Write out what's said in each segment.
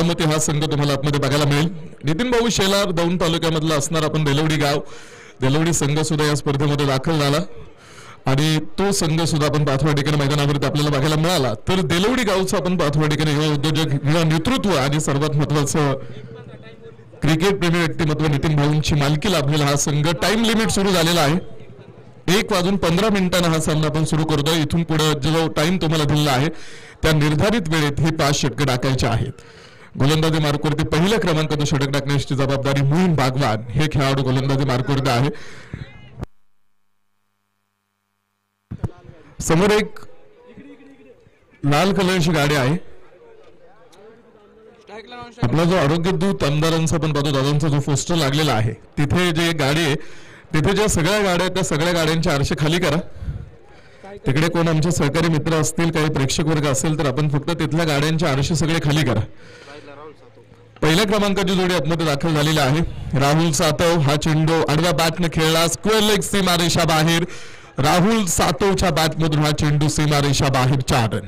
बारामती हा संघ तुम्हाला आतमध्ये बघायला मिळेल। नितीन भाऊ शेलार दौंड तालुक्यामधला असणार आपण देलवडी गाव, देलवडी संघ सुद्धा या स्पर्धेमध्ये दाखल झाला आणि तो संघ सुद्धा आपण पाथर्डी ठिकाणी मैदानावरती आपल्याला बघायला मिळाला। तर देलवडी गावचं आपण पाथर्डी ठिकाणी युवा उद्योजक, युवा नेतृत्व आणि सर्वात महत्त्वाचं क्रिकेट प्रेमी व्यक्तिमत्व नितीन भाऊंची मालकी लाभलेला हा संघ। टाइम लिमिट सुरू झालेला आहे, 1:15 हा सामना आपण सुरू करतोय। इथून पुढे जो टाइम तुम्हाला दिलेला आहे त्या निर्धारित वेळेत हे 5 षटके टाकायचे आहेत। गोलंदाजी मार्कवरती पहिल्या क्रमांकाचं षटक टाकण्याची जबाबदारी मोहीन बागवान हे खेळाडू गोलंदाजी मार्कवरती आहे। समोर एक लाल कलरची गाडी आहे। आपला जो आरोग्य दूत आमदारांचा पण पाहतो दादांचा जो पोस्टर लागलेला आहे तिथे जे गाडी आहे तिथे ज्या सगळ्या गाड्या त्या सगळ्या गाड्यांचे आरशे खाली करा। तिकडे कोण आमचे सहकारी मित्र असतील, काही प्रेक्षक वर्ग असेल तर आपण फक्त तिथल्या गाड्यांचे आरशे सगळे खाली करा। पहिल्या क्रमांकाची जोडी आतमध्ये दाखल झालेली आहे। राहुल सातव हा चेंडू आडव्या बॅटने खेळला, स्क्वेअर लेग सीमारेषा बाहेर। राहुल सातवच्या बॅटमधून हा चेंडू सीमारेषा बाहेर 4 रन।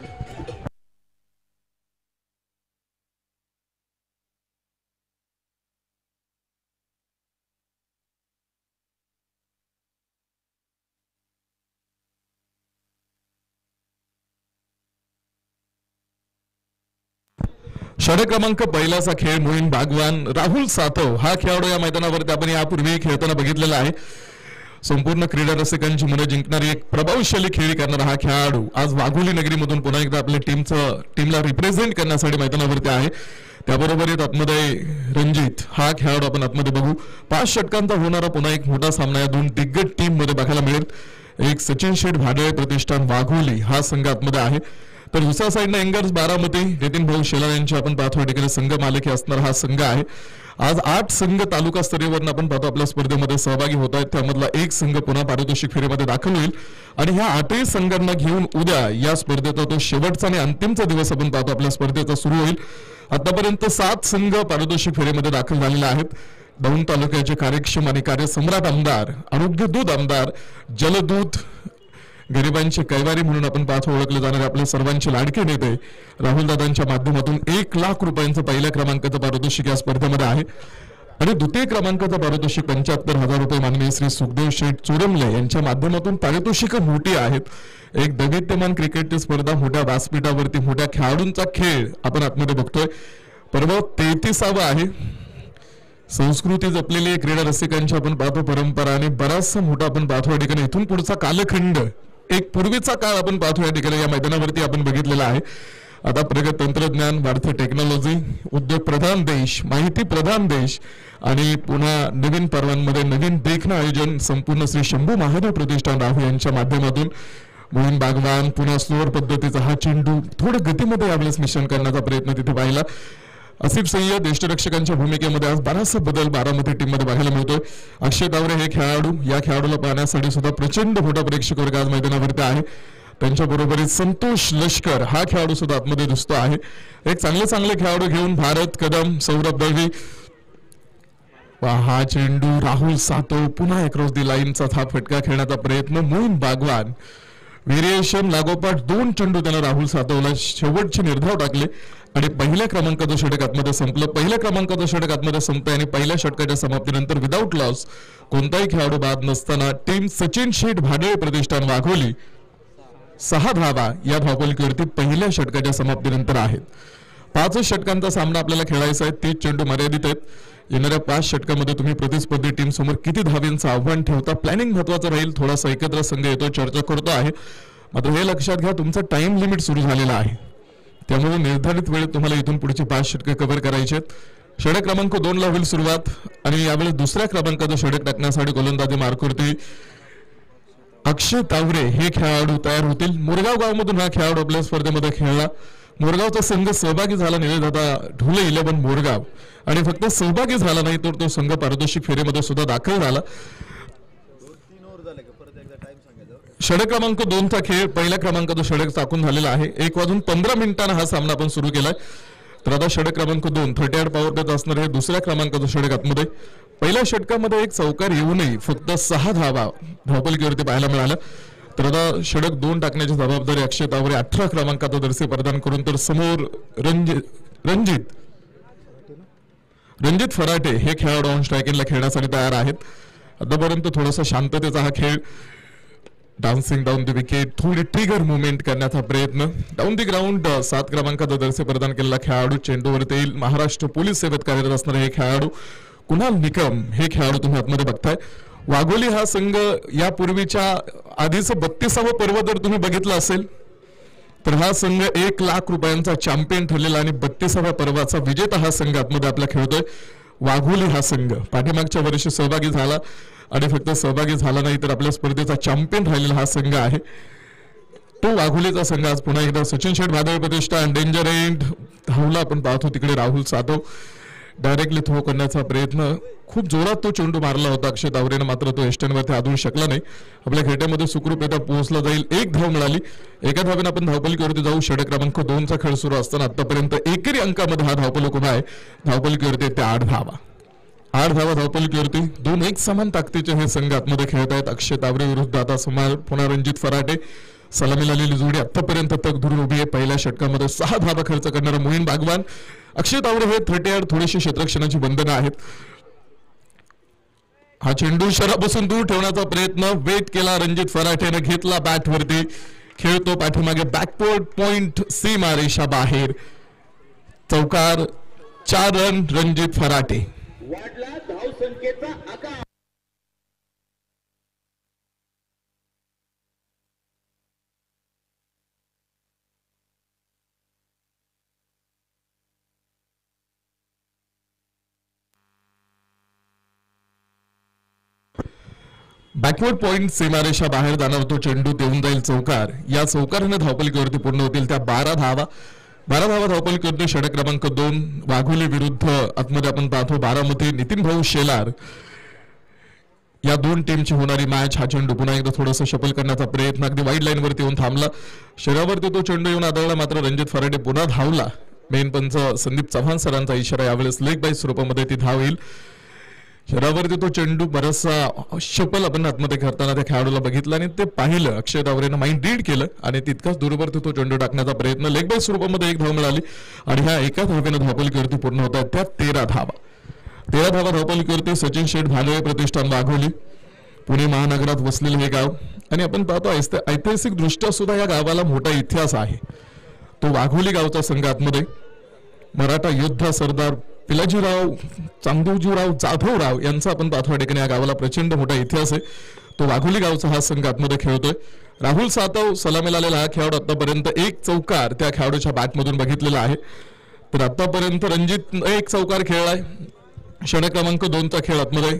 षटक क्रमांक पहिलाचा खेळ मोहीन बागवान, राहुल सातव हा खेळाडू या मैदानावरती आपण यापूर्वी खेळताना बघितलेला आहे। संपूर्ण क्रीडा रसिकांची मने जिंकणारी एक प्रभावशाली खेळी करणारा हा खेळाडू आज वाघोली नगरीमधून पुन्हा एकदा आपल्या टीमला रिप्रेझेंट करण्यासाठी मैदानावरती आहे। त्याबरोबरच आतमध्ये रणजित हा खेळाडू आपण आतमध्ये बघू। 5 षटकांचा होणारा पुन्हा एक मोठा सामना या दोन दिग्गज टीम मध्ये बघायला मिळेल। एक सचिन शेठ भाडळे प्रतिष्ठान वाघोली हा संघ आतमध्ये आहे, तर दुसऱ्या साइडने एंगर्स बारामती नितीन भाऊ शेलार यांची आपण पाहतो ठिकाणी संघ मालकी असणार हा संघ आहे। आज 8 संघ तालुका स्तरीयवरून आपण पाहतो आपल्या स्पर्धेमध्ये सहभागी होत आहेत। त्यामधला एक संघ पुन्हा पारितोषिक फेरीमध्ये दाखल होईल आणि ह्या 8ही संघांना घेऊन उद्या या स्पर्धेचा तो शेवटचा आणि अंतिमचा दिवस आपण पाहतो आपल्या स्पर्धेचा सुरू होईल। आतापर्यंत 7 संघ पारितोषिक फेरीमध्ये दाखल झालेले आहेत। दौंड तालुक्याचे कार्यक्षम आणि कार्यसम्राट आमदार, आरोग्य दूत आमदार, जलदूत, गरिबांचे कैवारी म्हणून आपण पाहतो ओळखले जाणारे आपले सर्वांचे लाडके नेते राहुल दादांच्या माध्यमातून 1 लाख रुपयांचं पहिल्या क्रमांकाचं पारितोषिक या स्पर्धेमध्ये आहे आणि द्वितीय क्रमांकाचं पारितोषिक 75,000 रुपये माननीय श्री सुखदेव शेठ चोरमले यांच्या माध्यमातून पारितोषिक मोठी आहेत। एक दैदिप्यमान क्रिकेटची स्पर्धा मोठ्या व्यासपीठावरती मोठ्या खेळाडूंचा खेळ आपण आतमध्ये बघतोय। पर्व 33वा आहे। संस्कृती जपलेली क्रीडा रसिकांची आपण पाहतो परंपरा आणि बराचसा मोठा आपण पाहतो या ठिकाणी इथून पुढचा कालखंड एक पूर्वीचा काळ आपण पाहतो या ठिकाणी या मैदानावरती आपण बघितलेला आहे। आता प्रगत तंत्रज्ञान, वाढते टेक्नॉलॉजी, उद्योग प्रधान देश, माहिती प्रधान देश आणि पुन्हा नवीन पर्वांमध्ये नवीन देखणं आयोजन संपूर्ण श्री शंभू महादेव प्रतिष्ठान राहू यांच्या माध्यमातून मोहीन बागवान पुन्हा स्लोअर पद्धतीचा हा चेंडू थोडं गतीमध्ये यावेळेस मिश्रण करण्याचा प्रयत्न तिथे पाहिला। आसिफ सय्यद यष्टरक्षकांच्या भूमिकेमध्ये आज बराचसा बदल बारामती टीम मध्ये बघायला मिळतोय। अक्षय तावरे हे खेळाडू, या खेळाडूला पाहण्यासाठी सुद्धा प्रचंड मोठा प्रेक्षक वर्ग आज मैदानावरती आहे। त्यांच्या बरोबरीत संतोष लष्कर हा खेळाडू सुद्धा आतमध्ये दिसतो आहे। एक चांगले खेळाडू घेऊन भारत कदम, सौरभ दळवी, हा चेंडू राहुल सातव पुन्हा अक्रॉस दी लाईनचा थाप फटका खेळण्याचा प्रयत्न मोहीन बागवान, व्हेरिएशन लागोपाठ 2 चेंडू त्याने राहुल सातवला शेवटचे निर्धाव टाकले आणि पहिल्या क्रमांकाचं षटक आतमध्ये संपलं। पहिल्या क्रमांकाचं षटक आतमध्ये संपलं आणि पहिल्या षटकाच्या समाप्तीनंतर विदाऊट लॉस कोणताही खेळाडू बाद नसताना टीम सचिन शेठ भाडळे प्रतिष्ठान वाघोली 6 धावा या धावफलकीवरती पहिल्या षटकाच्या समाप्तीनंतर आहेत। 5 षटकांचा सामना आपल्याला खेळायचा आहे, 30 चेंडू मर्यादित आहेत। येणाऱ्या 5 षटकामध्ये तुम्ही प्रतिस्पर्धी टीम समोर किती धावांचं आव्हान ठेवता प्लॅनिंग महत्त्वाचं राहील। थोडासा एकत्र संघ येतो, चर्चा करतो आहे, मात्र हे लक्षात घ्या तुमचा टाइम लिमिट सुरू झालेला आहे, त्यामुळे निर्धारित वेळेत तुम्हाला इथून पुढची 5 षटके कव्हर करायचे आहेत। षटक क्रमांक 2 ला होईल सुरुवात आणि यावेळेस दुसऱ्या क्रमांकाचं षटक टाकण्यासाठी गोलंदाजी मार्कवरती अक्षय तावरे हे खेळाडू तयार होतील। मोरगाव गावामधून हा खेळाडू आपल्या स्पर्धेमध्ये खेळला। मोरगावचा संघ सहभागी झाला निवेदाता ढोले 11 मोरगाव आणि फक्त सहभागी झाला नाही तर तो संघ पारितोषिक फेरीमध्ये सुद्धा दाखल झाला। षटक क्रमांक 2 चा खेळ पहिल्या क्रमांकाचा षटक टाकून झालेला आहे। 1:15 हा सामना आपण सुरू केलाय। तर आता षटक क्रमांक 2 38 पॉवर देत असणार हे दुसऱ्या क्रमांकाचं षटक आतमध्ये। पहिल्या षटकामध्ये एक चौकार येऊनही फक्त 6 धावा धावफलकीवरती पाहायला मिळाल्या। तर आता षटक 2 टाकण्याची जबाबदारी अक्षय तावरे 18 क्रमांकाचा जर्सी प्रदान करून तर समोर रणजित रणजित फराटे हे खेळाडू ऑन स्ट्रायकिंगला खेळण्यासाठी तयार आहेत. आतापर्यंत थोडासा शांततेचा हा खेळ, डान्सिंग डाऊन द विकेट, थोडी ट्रिगर मुवमेंट करण्याचा प्रयत्न. डाऊन द ग्राउंड 7 क्रमांकाचा जर्सी प्रदान केलेला खेळाडू चेंडूवरती येईल. महाराष्ट्र पोलीस सेवेत कार्यरत असणारे हे खेळाडू कुणाल निकम हे खेळाडू तुम्ही आतमध्ये बघताय. वाघोली हा संघ यापूर्वीच्या आधीचं 32वं पर्व जर तुम्ही बघितलं असेल तर हा संघ 1 लाख रुपयांचा चॅम्पियन ठरलेला आणि 32व्या पर्वाचा विजेता हा संघ आतमध्ये आपला खेळतोय. वाघोली हा संघ पाठीमागच्या वर्षी सहभागी झाला आणि फक्त सहभागी झाला नाही तर आपल्या स्पर्धेचा चॅम्पियन राहिलेला हा संघ आहे. तो वाघोलीचा संघ आज पुन्हा एकदा सचिन शेठ भादळ प्रतिष्ठा डेंजर एंड धावला. आपण पाहतो तिकडे राहुल सातव डायरेक्टली थ्रो करण्याचा प्रयत्न, खूप जोरात तो चेंडू मारला होता अक्षय तावरेने, मात्र तो एस्टनवरती आदळू शकला नाही. आपल्या खेट्यामध्ये सुखरूपरित्या पोहोचला जाईल. 1 धाव मिळाली. एका धावेने आपण धावपलकीवरती जाऊ. षटक क्रमांक 2 चा खेळ सुरू असताना आतापर्यंत एकेरी अंकामध्ये हा धावपलक उभा आहे. धावपलकीवरती त्या 8 धावा. 8 धावा धावपलकीवरती. 2 एक समान ताकदीचे हे संघ आतमध्ये खेळत आहेत. अक्षय तावरे विरुद्ध आता समोर पुन्हा रणजित फराटे. सलामी लावलेली जोडी आतापर्यंत तग धरून उभी आहे. पहिल्या षटकामध्ये 6 धावा खर्च करणारा मोहीन बागवान. अक्षय तावरे हे 30 थोडीशी क्षेत्ररक्षणाची बंधनं आहेत. हा चेंडू शरापासून दूर ठेवण्याचा प्रयत्न वेट केला रणजित फराटेने, घेतला बॅटवरती, खेळतो पाठीमागे बॅकवर्ड पॉइंट, सीमारेषा बाहेर. चौकार, 4 रन रणजित फराटे. वाढला धावसंख्येचा आकार. बॅकवर्ड पॉइंट, सीमारेषा बाहेर जाणार तो चेंडू देऊन जाईल चौकार. या चौकाराने धावपलकीवरती पूर्ण होतील त्या 12 धावा. 12 धावा धावपलकीवरती षटक क्रमांक 2 वाघोली विरुद्ध आतमध्ये आपण पाहतो बारामती. नितीन भाऊ शेलार या 2 टीमची होणारी मॅच. हा चेंडू पुन्हा एकदा थोडंसं शफल करण्याचा प्रयत्न, अगदी वाईड लाईन वरती येऊन थांबला. शरीरावरती तो चेंडू येऊन आदळला, मात्र रणजित फराटे पुन्हा धावला. मेन पंच संदीप चव्हाण सरांचा इशारा, यावेळेस लेग बाय स्वरूपामध्ये ती धाव येईल. शरीरावरती तो चेंडू बराचसा शफल आपण आतमध्ये करताना त्या खेळाडूला बघितलं आणि ते पाहिलं. अक्षय तावरेनं माइंड रीड केलं आणि तितकाच दूरवरती तो चेंडू टाकण्याचा प्रयत्न. लेग बाय स्वरूपामध्ये 1 धाव मिळाली आणि ह्या एका धावेनं धावपलकीवरती पूर्ण होत आहेत त्या 13 धावा. 13 धावा धावपलकीवरती सचिन शेठ भादळे प्रतिष्ठान वाघोली, पुणे महानगरात वसलेले हे गाव. आणि आपण पाहतो ऐतिहासिक दृष्ट्या सुद्धा या गावाला मोठा इतिहास आहे. तो वाघोली गावचा संघ आतमध्ये मराठा योद्धा सरदार पिलाजीराव चांदोजीराव जाधवराव यांचा आपण पाहतो ठिकाणी या गावाला प्रचंड मोठा इतिहास आहे. तो वाघोली गावचा हा संघ आतमध्ये खेळतोय. राहुल सातव सलामीला आलेला हा खेळाडू आतापर्यंत 1 चौकार त्या खेळाडूच्या बॅटमधून बघितलेला आहे. तर आतापर्यंत रणजित 1 चौकार खेळलाय. षटक क्रमांक 2 चा खेळ आतमध्ये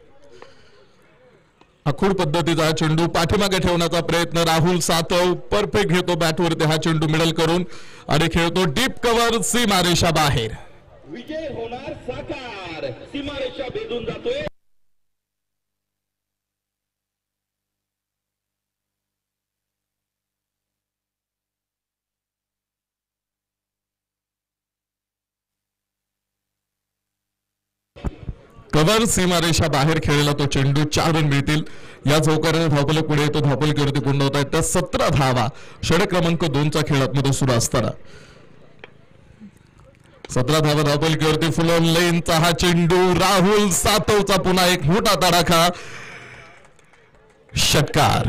आखूड पद्धतीचा चेंडू पाठीमागे ठेवण्याचा प्रयत्न. राहुल सातव परफेक्ट घेतो बॅटवरती हा चेंडू मिडल करून आणि खेळतो डीप कव्हर, सीमारेषा बाहेर. विजय होणार साकार. सीमारेषा भेदून जातोय. कव्हर, सीमारेषा बाहेर खेळलेला तो चेंडू 4 रन मिळतील. या चौकाराने धावपलक पुढे येतो. धावपलकीवरती पूर्ण होत आहेत त्या 17 धावा. षटक क्रमांक 2 चा खेळामध्ये सुरू असताना 17 धावा धावपलकीवरती फुल ऑन लेनचा हा चेंडू. राहुल सातवचा पुन्हा एक मोठा तडाखा, षटकार.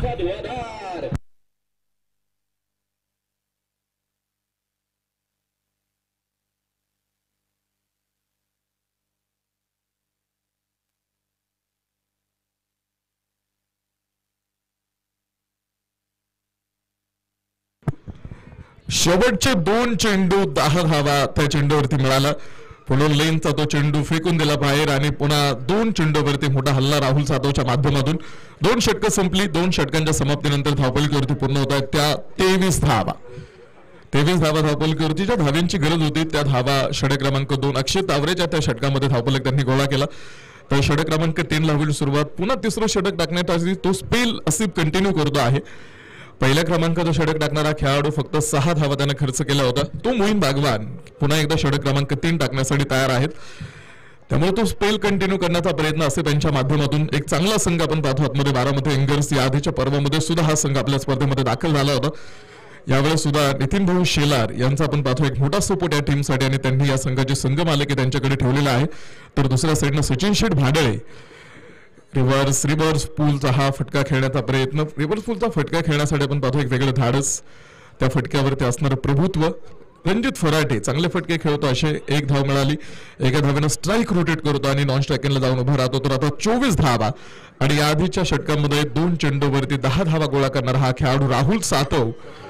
शेवटचे 2 चेंडू 10 धावा त्या चेंडूवरती मिळाला. पुढून लेनचा तो चेंडू फेकून दिला बाहेर आणि पुन्हा 2 चेंडूवरती मोठा हल्ला राहुल सातवच्या माध्यमातून. 2 षटकं संपली. 2 षटकांच्या समाप्तीनंतर धावपलकीवरती पूर्ण होत आहेत त्या 23 धावा. 23 धावा धावपलकीवरती ज्या धाव्यांची गरज होती त्या धावा षटक क्रमांक 2 अक्षय तावरेच्या त्या षटकामध्ये धावपलक त्यांनी गोळा केला. तर षटक क्रमांक 3 ला होईल सुरुवात. पुन्हा 3रं षटक टाकण्यासाठी तो स्पेल असी कंटिन्यू करतो आहे. पहिल्या क्रमांकाचा षटक टाकणारा खेळाडू फक्त 6 धावा त्याने खर्च केला होता. तो मोहीन बागवान पुन्हा एकदा षटक क्रमांक 3 टाकण्यासाठी तयार आहेत. त्यामुळे तो स्पेल कंटिन्यू करण्याचा प्रयत्न असे त्यांच्या माध्यमातून एक चांगला संघ आपण पाहतो आतमध्ये बारामती एंगर्स. या आधीच्या पर्वामध्ये सुद्धा हा संघ आपल्या स्पर्धेमध्ये दाखल झाला होता. यावेळेस सुद्धा नितीन भाऊ शेलार यांचा आपण पाहतो एक मोठा सपोर्ट या टीमसाठी आणि त्यांनी या संघाची संघ मालकी त्यांच्याकडे ठेवलेला आहे. तर दुसऱ्या साईडनं सचिन शेठ भाडळे रिव्हर्स पूलचा हा फटका खेळण्याचा प्रयत्न. रिव्हर्स पूलचा फटका खेळण्यासाठी आपण पाहतो एक वेगळं धाडस, त्या फटक्यावरती असणारं प्रभुत्व. रणजित फराटे चांगले फटके खेळतो, असे एक धाव मिळाली. एका धावेनं स्ट्राईक रोटेट करतो आणि नॉन स्ट्रायकिंगला जाऊन उभा राहतो. तर आता 24 धावा आणि या आधीच्या षटकांमध्ये 2 चेंडूवरती 10 धावा गोळा करणारा हा खेळाडू राहुल सातव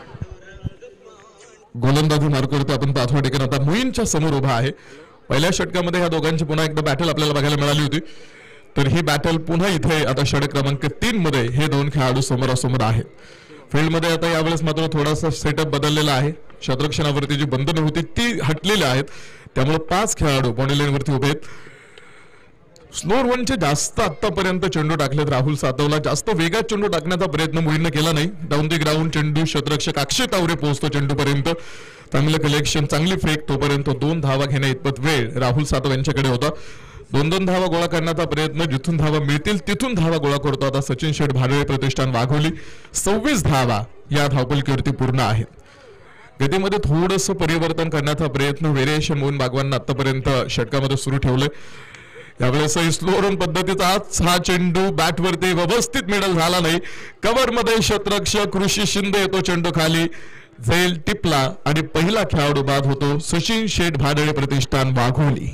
गोलंदाजी मार्ग करतो. आपण पाहतो ठिकाण आता मोईनच्या समोर उभा आहे. पहिल्या षटकामध्ये ह्या दोघांची पुन्हा एकदा बॅटल आपल्याला बघायला मिळाली होती. तर ही बॅटल पुन्हा इथे आता षटक क्रमांक 3 मध्ये हे दोन खेळाडू समोरासमोर आहेत. फील्डमध्ये आता यावेळेस मात्र थोडासा सेटअप बदललेला आहे. क्षेत्ररक्षणावरती जी बंधनं होती ती हटलेली आहेत, त्यामुळे 5 खेळाडू बॉडी लाईनवरती उभे आहेत. स्लो रनचे जास्त आतापर्यंत चेंडू टाकलेत. राहुल सातवला जास्त वेगात चेंडू टाकण्याचा प्रयत्न मोहीनने केला नाही. डाऊन द ग्राउंड चेंडू क्षेत्ररक्षक अक्षय तावरे पोहोचतो चेंडूपर्यंत. चांगलं कलेक्शन, चांगली फेक, तोपर्यंत 2 धावा घेण्या इतपत वेळ राहुल सातव यांच्याकडे होता. 2-2 धावा गोळा करण्याचा प्रयत्न, जिथून धावा मिळतील तिथून धावा गोळा करतो आता सचिन शेठ भाडळे प्रतिष्ठान वाघोली. 26 धावा या धावपलकीवरती पूर्ण आहेत. गतीमध्ये थोडंसं परिवर्तन करण्याचा प्रयत्न व्हेरिएशन मोहन बागवाननं आतापर्यंत षटकामध्ये सुरू ठेवलंय. यावेळेस स्लो रन पद्धतीचा हा चेंडू बॅटवरती व्यवस्थित मिडल झाला नाही. कव्हरमध्ये क्षेत्ररक्षक ऋषी शिंदे येतो चेंडू खाली, झेल टिपला आणि पहिला खेळाडू बाद होतो. सचिन शेठ भाडळे प्रतिष्ठान वाघोली.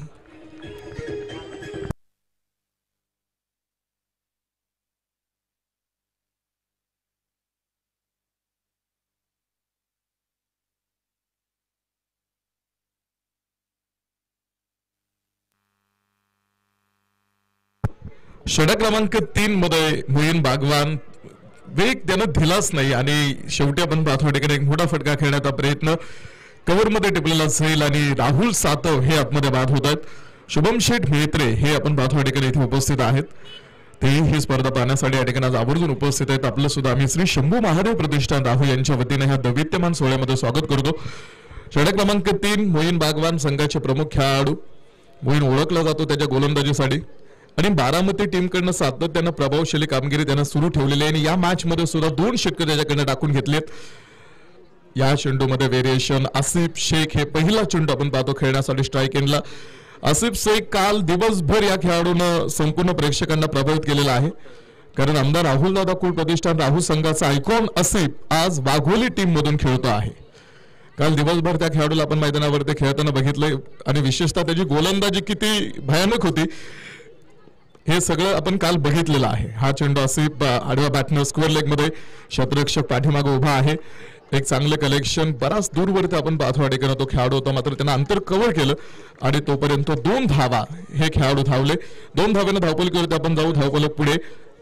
षटक क्रमांक 3 मध्ये मोईन बागवान वेग त्यानं दिलाच नाही आणि शेवटी आपण पाहतो ठिकाणी एक मोठा फटका खेळण्याचा प्रयत्न. कव्हरमध्ये टिपलेला झेल आणि राहुल सातव हे आतमध्ये बाद होत आहेत. शुभम शेठ मेत्रे हे आपण पाहतो ठिकाणी इथे उपस्थित आहेत. ते ही स्पर्धा पाहण्यासाठी या ठिकाणी आज आवर्जून उपस्थित आहेत. आपलं सुद्धा आम्ही श्री शंभू महादेव प्रतिष्ठान राहू यांच्या वतीने ह्या दैवित्यमान सोहळ्यामध्ये स्वागत करतो. षटक क्रमांक 3 मोईन बागवान संघाचे प्रमुख खेळाडू. मोईन ओळखला जातो त्याच्या गोलंदाजीसाठी आणि बारामती टीमकडनं सातत्यानं प्रभावशाली कामगिरी त्यांना सुरू ठेवलेली आहे. आणि या मॅच मध्ये सुद्धा 2 षटके त्याच्याकडनं टाकून घेतलेत. या चेंडूमध्ये व्हेरिएशन आसिफ शेख हे पहिला चेंडू आपण पाहतो खेळण्यासाठी स्ट्राईक एंडला. आसिफ शेख काल दिवसभर या खेळाडूनं संपूर्ण प्रेक्षकांना प्रभावित केलेला आहे. कारण आमदार राहुल दादा कुल प्रतिष्ठान राहू संघाचा आयकॉन आसिफ आज वाघोली टीम मधून खेळतो आहे. काल दिवसभर त्या खेळाडूला आपण मैदानावरती खेळताना बघितलंय आणि विशेषतः त्याची गोलंदाजी किती भयानक होती हे सगळं आपण काल बघितलेलं आहे. हा चेंडू आसिफ आडव्या बॅटनं स्क्वेअर लेग मध्ये क्षेत्ररक्षक पाठीमागे उभा आहे. एक चांगलं कलेक्शन, बराच दूरवरती आपण पाहतो ठिकाणी तो खेळाडू होता, मात्र त्यानं अंतर कव्हर केलं आणि तोपर्यंत 2 धावा हे खेळाडू धावले. 2 धावेनं धावपलकीवरती आपण जाऊ. धावपलक पुढे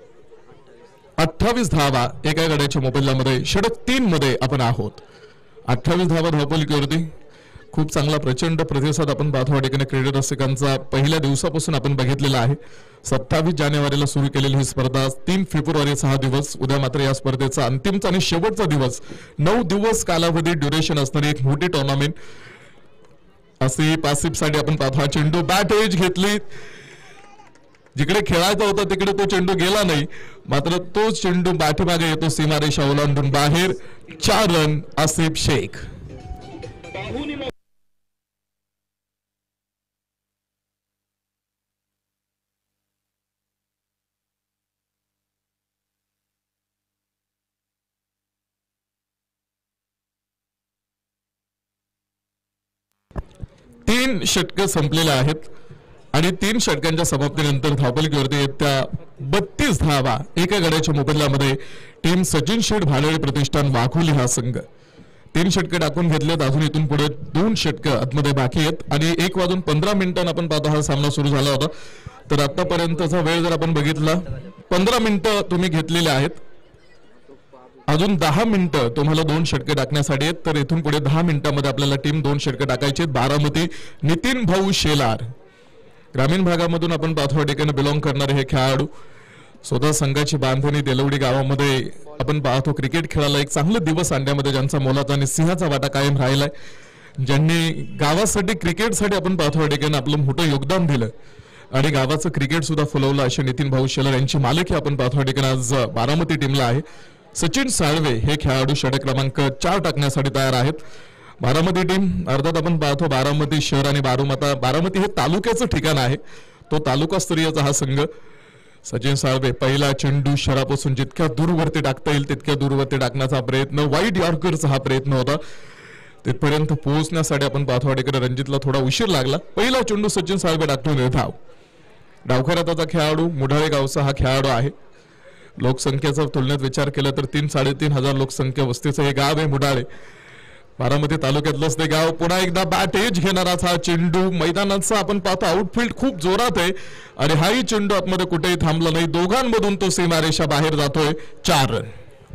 28 धावा एका गड्याच्या मोबदल्यामध्ये षटक 3 मध्ये आपण आहोत. 28 धावा धावपलकीवरती. खूप चांगला प्रचंड प्रतिसाद आपण पाहतो ठिकाणी क्रीडा रसिकांचा पहिल्या दिवसापासून आपण बघितलेला आहे. 27 जानेवारीला सुरू केलेली ही स्पर्धा 3 फेब्रुवारीचा हा दिवस. उद्या मात्र या स्पर्धेचा अंतिमचा आणि शेवटचा दिवस. 9 दिवस कालावधी ड्युरेशन असणारी एक मोठी टुर्नामेंट. आसिफसाठी आपण पाहतो हा चेंडू बॅट एज घेतली, जिकडे खेळायचा होता तिकडे तो चेंडू गेला नाही, मात्र तो चेंडू पाठीमागे येतो सीमारेषा ओलांडून बाहेर. 4 रन आसिफ शेख. 3 षटकं संपलेले आहेत आणि 3 षटकांच्या समाप्तीनंतर धावपलकीवरती येत्या 32 धावा एका गड्याच्या मोबदल्यामध्ये टीम सचिन शेठ भाडळे प्रतिष्ठान वाघोली हा संघ. 3 षटके टाकून घेतलेत. अजून इथून पुढे 2 षटकं आतमध्ये बाकी आहेत आणि 1:15 आपण पाहतो हा सामना सुरू झाला होता. तर आतापर्यंतचा वेळ जर आपण बघितला 15 मिनिटं तुम्ही घेतलेले आहेत. अजून 10 मिनिटं तुम्हाला 2 षटके टाकण्यासाठी आहेत. तर इथून पुढे 10 मिनिटांमध्ये आपल्याला टीम 2 षटके टाकायचे. बारामती नितीन भाऊ शेलार ग्रामीण भागामधून आपण पाथोडा ठिकाणी बिलॉंग करणारे हे खेळाडू. स्वतः संघाची बांधणी देलवडी गावामध्ये आपण पाहतो क्रिकेट खेळायला एक चांगले दिवस आणण्यामध्ये ज्यांचा मोलाचा आणि सिंहाचा वाटा कायम राहिलाय, ज्यांनी गावासाठी क्रिकेटसाठी आपण पाथोडा ठिकाणी आपलं मोठं योगदान दिलं आणि गावाचं क्रिकेट सुद्धा फुलवलं असे नितीन भाऊ शेलार यांची मालकी आपण पाथोडा ठिकाणी आज बारामती टीमला आहे. सचिन साळवे हे खेळाडू षटक क्रमांक 4 टाकण्यासाठी तयार आहेत. बारामती टीम अर्थात आपण पाहतो बारामती शहर आणि बारामती हे तालुक्याचं ठिकाण आहे. तो तालुकास्तरीयचा हा संघ. सचिन साळवे पहिला चेंडू शहरापासून जितक्या दूरवरती टाकता येईल तितक्या दूरवरती टाकण्याचा प्रयत्न, वाईड यॉर्करचा हा प्रयत्न होता. तिथपर्यंत पोहोचण्यासाठी आपण पाहतो वाडेकर रणजितला थोडा उशीर लागला. पहिला चेंडू सचिन साळवे टाकतो निर्धाव. डावखऱ्याचा खेळाडू मुढाळे गावचा हा खेळाडू आहे. लोकसंख्येचा तुलनेत विचार केला तर 3-3.5 हजार लोकसंख्या वस्तीचं हे गाव आहे मुढाळे. बारामती तालुक्यातलंच ते गाव. पुन्हा एकदा बॅट एज घेणाराच हा चेंडू. मैदानाचा आपण पाहतो आउटफील्ड खूप जोरात आहे आणि हाही चेंडू आतमध्ये कुठेही थांबला नाही. दोघांमधून तो सीमारेषा बाहेर जातोय. 4 रन.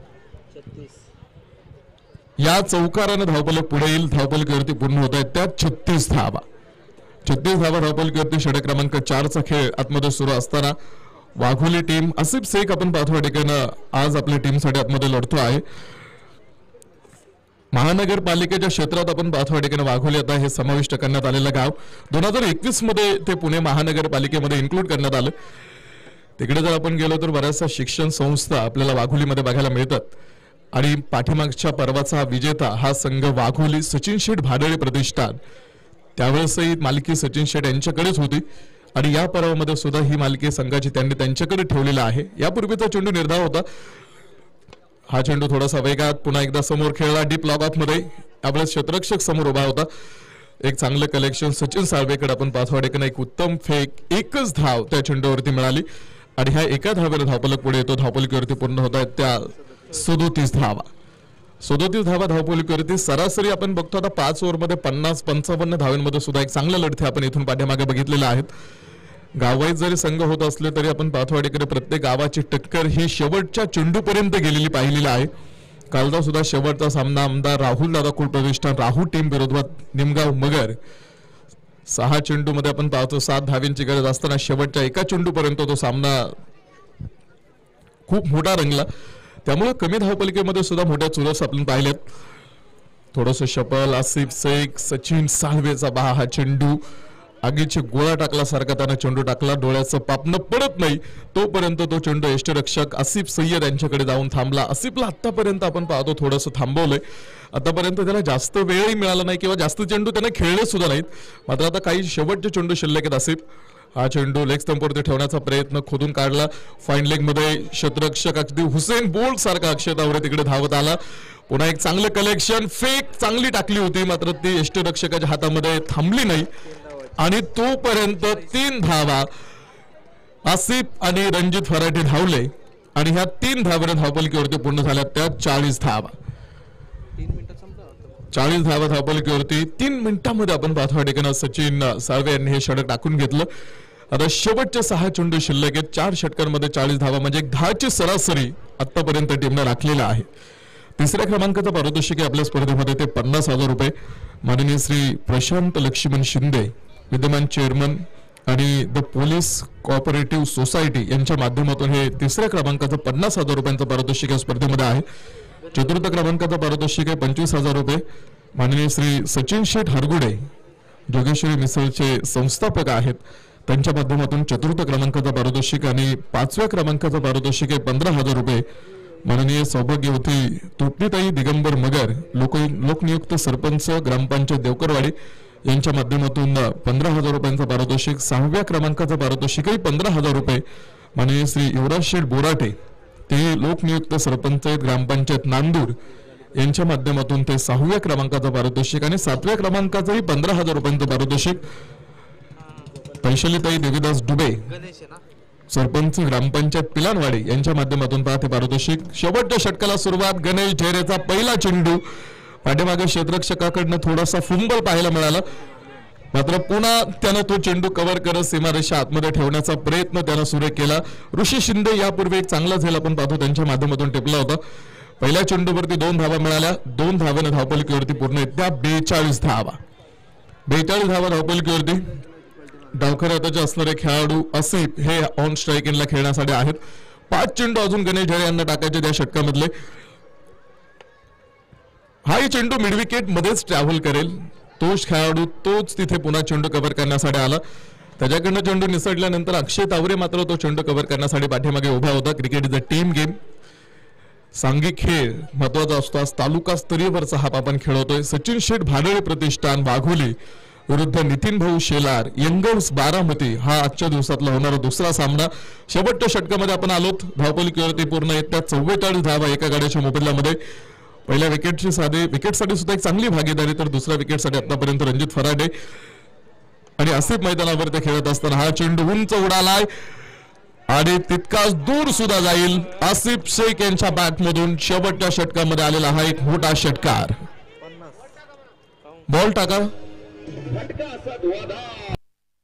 या चौकाराने धावफलक पुढे येईल. धावफलकीवरती पूर्ण होत आहेत त्या 36 धावा. 36 धावा धावफलकीवरती षटक क्रमांक 4चा खेळ आतमध्ये सुरू असताना वाघोली टीम आसिफ शेख आपण पाहतो ठिकाणं आज आपल्या टीमसाठी आतमध्ये लढतो आहे. महानगरपालिकेच्या क्षेत्रात आपण पाहतो ठिकाणी वाघोली आता हे समाविष्ट करण्यात आलेलं गाव 2021 मध्ये ते पुणे महानगरपालिकेमध्ये इन्क्लूड करण्यात आलं. तिकडे जर आपण गेलो तर बऱ्याचशा शिक्षण संस्था आपल्याला वाघोलीमध्ये बघायला मिळतात आणि पाठीमागच्या पर्वाचा विजेता हा संघ वाघोली सचिन शेठ भाडळे प्रतिष्ठान, त्यावेळेसही मालकी सचिन शेठ यांच्याकडेच होती आणि या पर्वामध्ये सुद्धा ही मालकी संघाची त्यांनी त्यांच्याकडे ठेवलेला आहे. यापूर्वीचा चेंडू निर्धाव होता. हा चेंडू थोडासा वेगात पुन्हा एकदा समोर खेळला. डीप लॉग ऑफ मध्ये आपला क्षेत्ररक्षक समोर उभा होता. एक चांगलं कलेक्शन सचिन साळवेकडे आपण पाहतो ठिकाणी एक उत्तम फेक. एकच धाव त्या चेंडूवरती मिळाली आणि ह्या एका धावेला धावफलक पुढे येतो. धावफलकीवरती पूर्ण होत आहेत त्या 37 धावा. 37 धावा धावफलकीवरती. सरासरी आपण बघतो आता 5 ओव्हरमध्ये 50-55 धावांमध्ये सुद्धा एक चांगला लढते आपण इथून पाठीमागे बघितलेले आहेत. गावात जरी संघ होत असले तरी आपण पाहतो वाडेकडे प्रत्येक गावाची टक्कर ही शेवटच्या चेंडूपर्यंत गेलेली पाहिलेली आहे. कालचा सुद्धा शेवटचा सामना आमदार राहुल दादा कुल प्रतिष्ठान राहुल टीम विरोधात निमगाव मगर 6 चेंडूमध्ये आपण पाहतो 7 धावांची गरज असताना शेवटच्या एका चेंडूपर्यंत तो सामना खूप मोठा रंगला. त्यामुळे कमी धावपलिकेमध्ये सुद्धा मोठ्या चुरस आपण पाहिलेत. थोडंसं शपल आसिफ शेख सचिन साळवेचा हा चेंडू आगीची गोळा टाकल्यासारखा त्याने चेंडू टाकला. डोळ्याचं पापणं पडत नाही तोपर्यंत तो चेंडू यष्टीरक्षक आसिफ सय्यद यांच्याकडे जाऊन थांबला. आसिफला आतापर्यंत आपण पाहतो थोडंसं थांबवलंय. आतापर्यंत त्याला जास्त वेळही मिळाला नाही किंवा जास्त चेंडू त्याने खेळले सुद्धा नाहीत. मात्र आता काही शेवटचे चेंडू शिल्लक आहेत. आसिफ हा चेंडू लेग स्टंपवरती ठेवण्याचा प्रयत्न खोदून काढला. फाईन लेग मध्ये क्षेत्ररक्षक अगदी हुसेन बोल्ट सारखा अक्षतावर तिकडे धावत आला. पुन्हा एक चांगलं कलेक्शन. फेक चांगली टाकली होती मात्र ती यष्टीरक्षकाच्या हातामध्ये थांबली नाही आणि तोपर्यंत 3 धावा आसिफ आणि रणजित फराटे धावले आणि ह्या 3 धावांनी धावफलकीवरती पूर्ण झाल्या त्या 40 धावा. 40 धावा धावफलकीवरती 3 मिनिटांमध्ये आपण पाहतो ठिकाणी सचिन साळवे यांनी हे षटक टाकून घेतलं. आता शेवटचे 6 चेंडू शिल्लक आहेत. 4 षटकांमध्ये 40 धावा म्हणजे 10ची सरासरी आतापर्यंत टीमने राखलेला आहे. तिसऱ्या क्रमांकाचा पारितोषिक आपल्या स्पर्धेमध्ये ते 50,000 रुपये. माननीय श्री प्रशांत लक्ष्मण शिंदे विद्यमान चेअरमन आणि द पोलीस कोऑपरेटिव्ह सोसायटी यांच्या माध्यमातून हे तिसऱ्या क्रमांकाचं 50,000 रुपयांचं पारितोषिक या स्पर्धेमध्ये आहे. चतुर्थ क्रमांकाचा पारितोषिक आहे 25,000 रुपये. माननीय श्री सचिन शेठ हरगुडे जोगेश्वरी मिसळचे संस्थापक आहेत त्यांच्या माध्यमातून चतुर्थ क्रमांकाचा पारितोषिक आणि 5व्या क्रमांकाचा पारितोषिक आहे 15,000 रुपये. माननीय सौभाग्यवती तुपणीताई दिगंबर मगर लोकनियुक्त सरपंच ग्रामपंचायत देवकरवाडी यांच्या माध्यमातून 15,000 रुपयांचा पारितोषिक. 6व्या क्रमांकाचा पारितोषिकही 15,000 रुपये. माननीय श्री युवराज शेठ बोराटे ते लोकनियुक्त सरपंच ग्रामपंचायत नांदूर यांच्या माध्यमातून ते 6व्या क्रमांकाचा पारितोषिक आणि 7व्या क्रमांकाचाही 15,000 रुपयांचं पारितोषिक. पैशालीताई देवीदास डुबे सरपंच ग्रामपंचायत पिलानवाडी यांच्या माध्यमातून पाहते पारितोषिक. शेवटच्या षटकाला सुरुवात. गणेश ढेरेचा पहिला चेंडू पाठीमागे क्षेत्ररक्षकाकडनं थोडासा फुंबल पाहायला मिळाला मात्र पुन्हा त्यानं तो चेंडू कव्हर करत सीमारेषा आतमध्ये ठेवण्याचा प्रयत्न त्यानं सुरू केला. ऋषी शिंदे यापूर्वी एक चांगला झेल आपण पाहतो त्यांच्या माध्यमातून टिपला होता. पहिल्या चेंडूवरती 2 धावा मिळाल्या. 2 धावेने धावफलकीवरती पूर्ण येत्या 42 धावा. 42 धावा धावफलकीवरती. डावखऱ्याचे असणारे खेळाडू आसिफ हे ऑन स्ट्राईक इनला खेळण्यासाठी आहेत. 5 चेंडू अजून गणेश ढेरे यांना टाकायचे त्या षटकामधले. हाही चेंडू मिड विकेट मध्येच ट्रॅव्हल करेल. तोच खेळाडू तोच तिथे पुन्हा चेंडू कव्हर करण्यासाठी आला. त्याच्याकडनं चेंडू निसटल्यानंतर अक्षय तावरे मात्र तो चेंडू कव्हर करण्यासाठी पाठीमागे उभा होता. Cricket is a team game. सांघिक खेळ महत्वाचा असतो. आज तालुका स्तरीयवरचा हा आपण खेळवतोय. सचिन शेठ भाडळे प्रतिष्ठान वाघोली विरुद्ध नितीन भाऊ शेलार यंगर्स बारामती हा आजच्या दिवसातला होणारा दुसरा सामना. शेवटच्या षटकामध्ये आपण आलोत. धावपलीवरती पूर्ण येत्या 44 धावा एका गाड्याच्या मोबदल्यामध्ये. पहिल्या विकेटसाठी सुद्धा एक चांगली भागीदारी, तर दुसऱ्या विकेटसाठी आतापर्यंत रणजित फराडे आणि आसिफ मैदानावर ते खेळत असताना हा चेंडू उंच उडालाय आणि तितकाच दूर सुद्धा जाईल. आसिफ शेख यांच्या बॅटमधून शेवटच्या षटकामध्ये आलेला हा एक मोठा षटकार. बॉल टाका. फटका असा धुवाधार.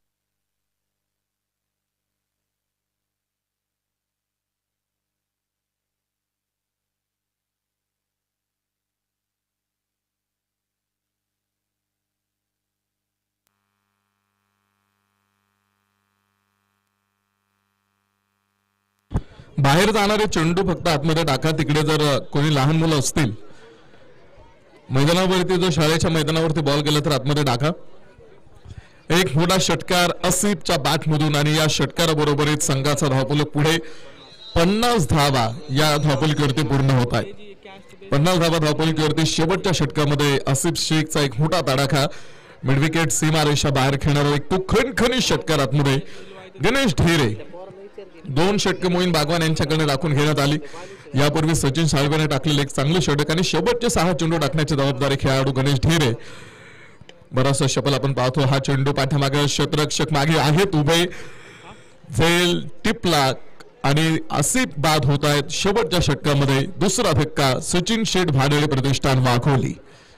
बाहेर जाणारे चेंडू फक्त आतमध्ये टाका. तिकडे जर कोणी लहान मुलं असतील मैदानावरती, जो शाळेच्या मैदानावरती बॉल गेला तर आतमध्ये टाका. एक मोठा षटकार आसिफच्या बॅटमधून आणि या षटकाराबरोबरच संघाचा धावफलक पुढे 50 धावा या धावफलकीवरती पूर्ण होत आहे. 50 धावा धावफलकीवरती. शेवटच्या षटकामध्ये आसिफ शेखचा एक मोठा तडाखा. मिडविकेट सीमारेषा बाहेर खेळणारा एक तो खणखणीत षटकार आतमध्ये. गणेश ढेरे 2 षटके मोईन बागवान यांच्याकडे राखून घेण्यात आली. यापूर्वी सचिन साळवेने टाकलेले एक चांगले षटक आणि शेवटचे 6 चेंडू टाकण्याची जबाबदारी खेळाडू गणेश ढेरे. बराचसा शपल आपण पाहतो. हा चेंडू पाठीमागे क्षेत्ररक्षक मागे आहेत उभे. झेल टिपला आणि आसिफ बाद होत आहेत. शेवटच्या षटकामध्ये दुसरा धक्का. सचिन शेठ भाडळे प्रतिष्ठान वाघोली.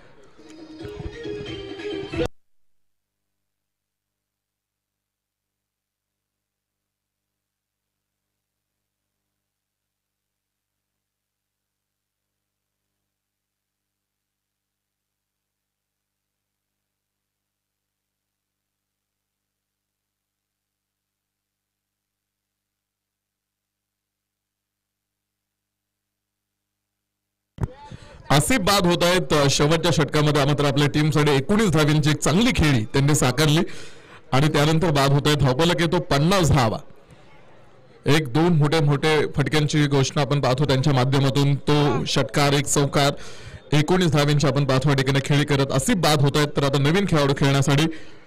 आसिफ बाद होत आहेत. शेवटच्या षटकामध्ये मात्र आपल्या टीमसाठी 19 धावांची एक चांगली खेळी त्यांनी साकारली आणि त्यानंतर बाद होत आहेत. धावफलक येतो 50 धावा. 1-2 मोठे फटक्यांची घोषणा आपण पाहतो त्यांच्या माध्यमातून. तो षटकार, एक चौकार, 19 धावांची आपण पाहतो या ठिकाणी खेळी करत आसिफ बाद होत आहेत. तर आता नवीन खेळाडू खेळण्यासाठी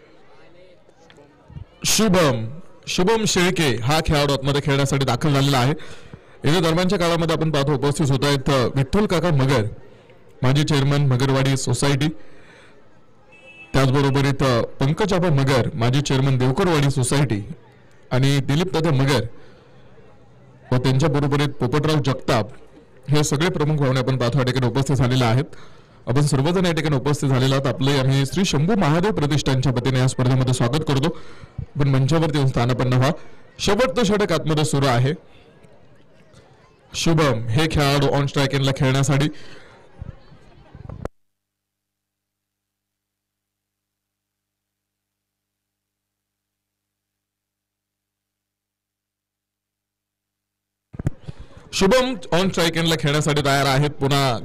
शुभम शेळके हा खेळाडू आतमध्ये खेळण्यासाठी दाखल झालेला आहे. या दरम्यानच्या काळामध्ये आपण पाहतो उपस्थित होत आहेत विठ्ठल काका मगर, माजी चेअरमन मगरवाडी सोसायटी. त्याचबरोबर इथं पंकजाबा मगर, माजी चेअरमन देवकरवाडी सोसायटी आणि दिलीप दादा मगर व त्यांच्या बरोबरीत पोपटराव जगताप हे सगळे प्रमुख पाहुणे आपण पाहतो या ठिकाणी उपस्थित झालेले आहेत. आपण सर्वजण या ठिकाणी उपस्थित झालेला आहात. आपले आम्ही श्री शंभू महादेव प्रतिष्ठानच्या वतीने या स्पर्धेमध्ये स्वागत करतो. पण मंचावरती येऊन स्थानापन्न व्हा. शेवटचं षटक आतमध्ये सुरू आहे. शुभम हे खेळाडू ऑन स्ट्राइक एंडला खेळण्यासाठी तयार आहेत. पुन्हा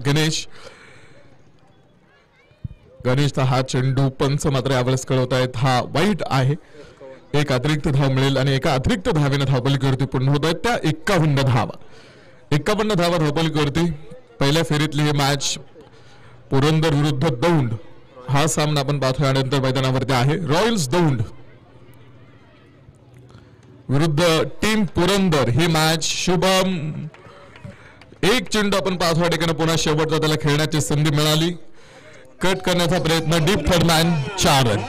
गणेशचा हा चेंडू पंच मात्र यावेळेस कळवत आहेत हा वाईट आहे. एक अतिरिक्त धाव मिळेल आणि एका अतिरिक्त धावेने धावपलीवरती पूर्ण होत आहेत त्या 51 धावा. 51 धावा धावपलीवरती. पहिल्या फेरीतली ही मॅच पुरंदर विरुद्ध दौंड हा सामना आपण पाहतो. यानंतर मैदानावरती आहे रॉयल्स दौंड विरुद्ध टीम पुरंदर ही मॅच. शुभम एक चेंडू आपण पाहतो या ठिकाणी पुन्हा शेवटचा त्याला खेळण्याची संधी मिळाली. कट करण्याचा प्रयत्न. Deep third man 4 run.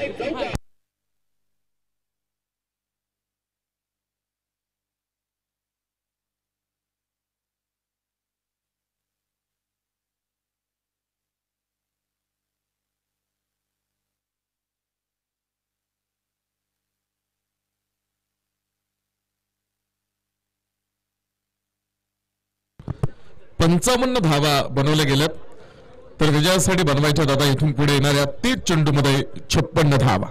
पंचावन्न धावा बनवल्या गेल्यात. तर विजयासाठी बनवायच्या दादा इथून पुढे येणाऱ्या 30 चेंडूमध्ये 56 धावा.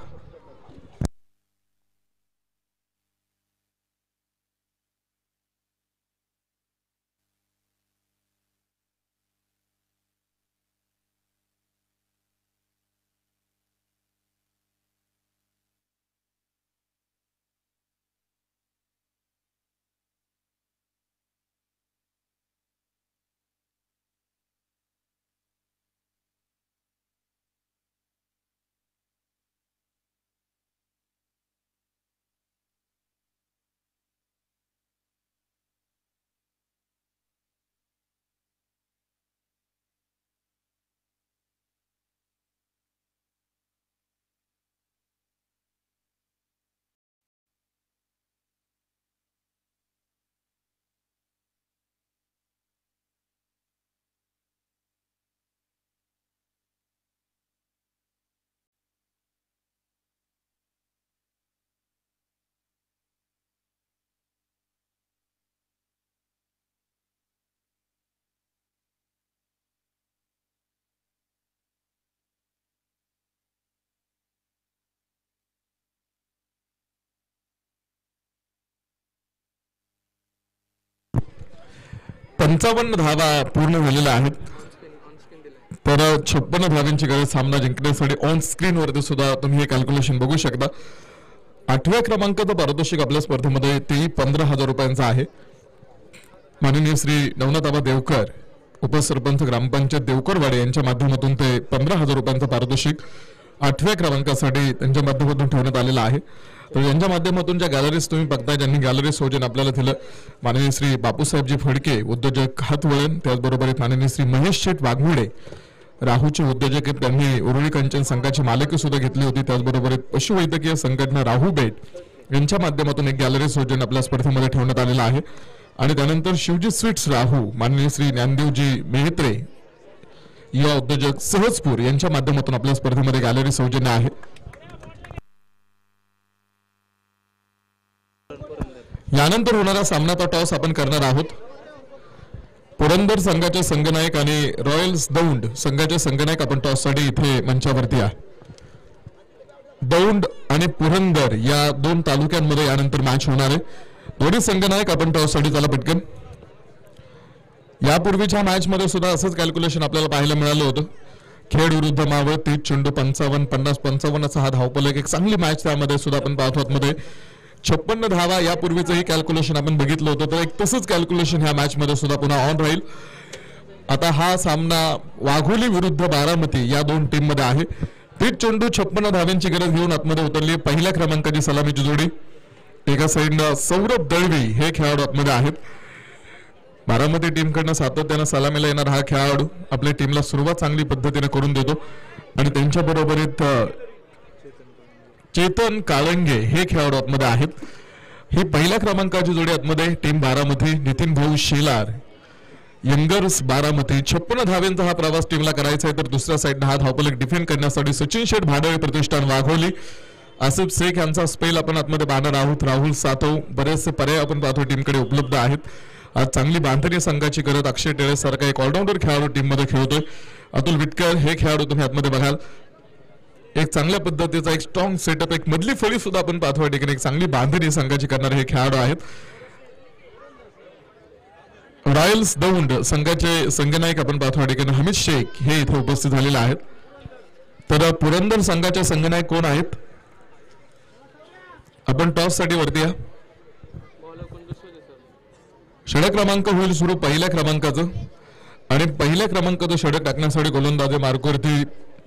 55 धावा पूर्ण झालेल्या आहेत. तर 56 धावांची गरज सामना जिंकण्यासाठी ऑन स्क्रीन वरती सुद्धा तुम्ही हे कॅल्क्युलेशन बघू शकता. 8व्या क्रमांकाचं पारितोषिक आपल्या स्पर्धेमध्ये ते 15,000 रुपयांचं आहे. माननीय श्री नवनाथाबा देवकर उपसरपंच ग्रामपंचायत देवकरवाडे यांच्या माध्यमातून ते 15,000 रुपयांचं पारितोषिक 8व्या क्रमांकासाठी त्यांच्या माध्यमातून ठेवण्यात आलेलं आहे. तर यांच्या माध्यमातून ज्या गॅलरीज तुम्ही बघताय, ज्यांनी गॅलरी सौजन आपल्याला दिलं, माननीय श्री बापूसाहेबजी फडके उद्योजक हातवळण, त्याचबरोबर माननीय श्री महेश शेठ वाघमोडे राहूचे उद्योजक, त्यांनी उरुळी कंचन संघाची मालकी सुद्धा घेतली होती. त्याचबरोबर पशुवैद्यकीय संघटना राहू बेट यांच्या माध्यमातून एक गॅलरी सौजन आपल्या स्पर्धेमध्ये ठेवण्यात आलेला आहे. आणि त्यानंतर शिवजी स्वीट्स राहू, माननीय श्री ज्ञानदेवजी मेहत्रे युवा उद्योजक सहजपूर यांच्या माध्यमातून आपल्या स्पर्धेमध्ये गॅलरी सौजन्य आहे. यानंतर होणारा सामनाचा टॉस आपण करणार आहोत. पुरंदर संघाचे संघनायक आणि रॉयल्स दौंड संघाचे संघनायक आपण टॉस साठी इथे मंचावरती आहे. दौंड आणि पुरंदर या दोन तालुक्यांमध्ये यानंतर मॅच होणार आहे. दोन्ही संघनायक आपण टॉस साठी चला पटकन. यापूर्वीच्या मॅच मध्ये सुद्धा असंच कॅल्क्युलेशन आपल्याला पाहायला मिळालं होतं. खेड विरुद्ध मावळ 30 चेंडू 55 50-55 असा हा धावफलक, एक चांगली मॅच त्यामध्ये सुद्धा आपण पाहतो. आतमध्ये 56 धावा यापूर्वीचंही कॅल्क्युलेशन आपण बघितलं होतं. तर एक तसंच कॅल्क्युलेशन ह्या मॅच मध्ये सुद्धा पुन्हा ऑन राहील. आता हा सामना वाघोली विरुद्ध बारामती या दोन टीम मध्ये आहे. 30 चेंडू 56 धाव्यांची गरज घेऊन आतमध्ये उतरली. पहिल्या क्रमांकाची सलामीची जोडी एका साईडनं सौरभ दळवी हे खेळाडू आतमध्ये आहेत. बारामती टीमकडनं सातत्यानं सलामीला येणार हा खेळाडू आपल्या टीमला सुरुवात चांगली पद्धतीने करून देतो. आणि त्यांच्या बरोबरीत चेतन काळंगे हे खेळाडू आतमध्ये आहेत. ही पहिल्या क्रमांकाची जोडी आतमध्ये टीम बारामती, नितीन भाऊ शेलार यंगर्स बारामती. 56 धाव्यांचा हा प्रवास टीमला करायचा आहे. तर दुसऱ्या साईडनं हा धावफलक डिफेंड करण्यासाठी सचिन शेठ भाडळे प्रतिष्ठान वाघोली, आसिफ शेख यांचा स्पेल आपण आतमध्ये पाहणार आहोत. राहुल सातव, बरेचसे पर्याय आपण पाहतो टीमकडे उपलब्ध आहेत. आज चांगली बांधणी संघाची करत अक्षय टेरे सारखा एक ऑलराऊंडर खेळाडू टीम मध्ये खेळतोय. अतुल विटकर हे खेळाडू तुम्ही आतमध्ये बघाल. एक चांगल्या पद्धतीचा एक स्ट्रॉंग सेटअप, एक मधली फळी सुद्धा आपण पाहतो. या ठिकाणी एक चांगली बांधणी संघाची करणारे हे खेळाडू आहेत. रॉयल्स दौंड संघाचे संघनायक आपण पाहतो. या ठिकाणी हमीद शेख हे इथे उपस्थित झालेले आहेत. तर पुरंदर संघाचे संघनायक कोण आहेत आपण टॉस साठी वरती या. षटक क्रमांक होईल सुरू पहिल्या क्रमांकाचं. आणि पहिल्या क्रमांकाचं षटक टाकण्यासाठी गोलंदाजी मार्कवरती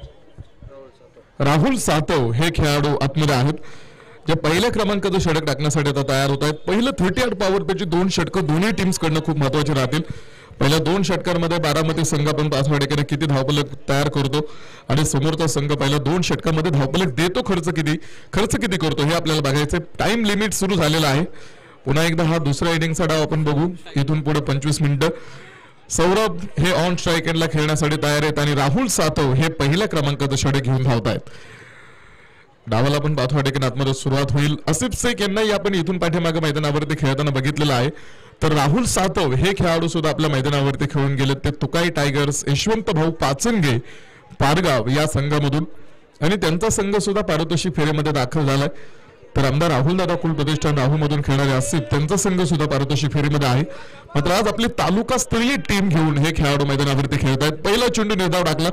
राहुल सातव हे खेळाडू आतमध्ये आहेत, जे पहिल्या क्रमांकाचं षटक टाकण्यासाठी आता तयार होत आहेत. पहिलं 38 पॉवर पेची 2 षटकं दोन्ही टीम्स कडनं खूप महत्वाची राहतील. पहिल्या 2 षटकांमध्ये बारामती संघ आपण पाचवाडीकडे किती धावफलक तयार करतो आणि समोरचा संघ पहिल्या 2 षटकांमध्ये धावफलक देतो, खर्च किती करतो हे आपल्याला बघायचं. टाइम लिमिट सुरू झालेला आहे. पुन्हा एकदा हा दुसरा इनिंगचा डाव आपण बघू. इथून पुढे 25 मिनिटं. सौरभ हे ऑन स्ट्राइक एंडला खेळण्यासाठी तयार आहेत आणि राहुल सातव हे पहिल्या क्रमांकाचं षटक घेऊन धावतायत. डावाला आपण पाचवा टेकन आतमध्ये सुरुवात होईल. आसिफ शेख यांनाही आपण इथून पाठीमागे मैदानावरती खेळताना बघितलेलं आहे. तर राहुल सातव हे खेळाडू सुद्धा आपल्या मैदानावरती खेळून गेले. ते तुकाई टायगर्स यशवंत भाऊ पाचनगे पारगाव या संघामधून आणि त्यांचा संघ सुद्धा पारितोषिक फेरीमध्ये दाखल झालाय. तर आमदार राहुल दादा कुल प्रतिष्ठान राहुल मधून खेळणारे आसिफ त्यांचा संघ सुद्धा पारितोषिक फेरीमध्ये आहे. मात्र आज आपली तालुका स्तरीय टीम घेऊन हे खेळाडू मैदानावरती खेळत आहेत. पहिला चेंडू निर्धाव टाकला.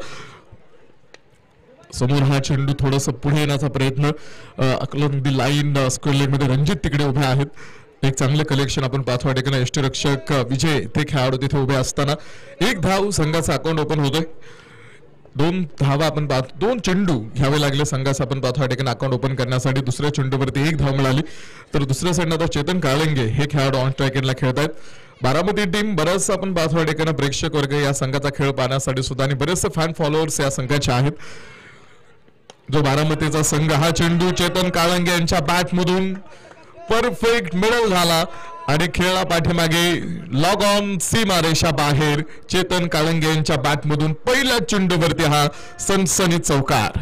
समोर हा चेंडू थोडस पुढे येण्याचा प्रयत्न. अकलन दी लाईन स्क्वेअर लेग मध्ये रणजित तिकडे उभे आहेत. एक चांगले कलेक्शन आपण पाचवा टेकन. यष्टीरक्षक विजय ते खेळाडू तिथे उभे असताना 1 धाव संघाचा अकाउंट ओपन होतोय. 2 धावा आपण 2 चेंडू घ्यावे लागले संघाचा आपण पाचवा टेकन अकाउंट ओपन करण्यासाठी. दुसऱ्या चेंडूवरती 1 धाव मिळाली. तर दुसऱ्या साईडनं आता चेतन काळंगे हे खेळाडू ऑन स्ट्राइक एंडला खेळत आहेत. बारामती टीम बरंच आपण पाचवा टेकन प्रेक्षक वर्ग या संघाचा खेळ पाहण्यासाठी सुद्धा आणि बरेचसे फॅन फॉलोअर्स या संघाचे आहेत. जो बारामतीचा संघ हा चेंडू चेतन काळंगे यांच्या बॅट मधून परफेक्ट मिडल झाला आणि खेळा पाठीमागे लॉग ऑन सीमारेषा बाहेर. चेतन काळंगे यांच्या बॅट मधून पहिल्या चेंडूवरती हा सनसनी चौकार.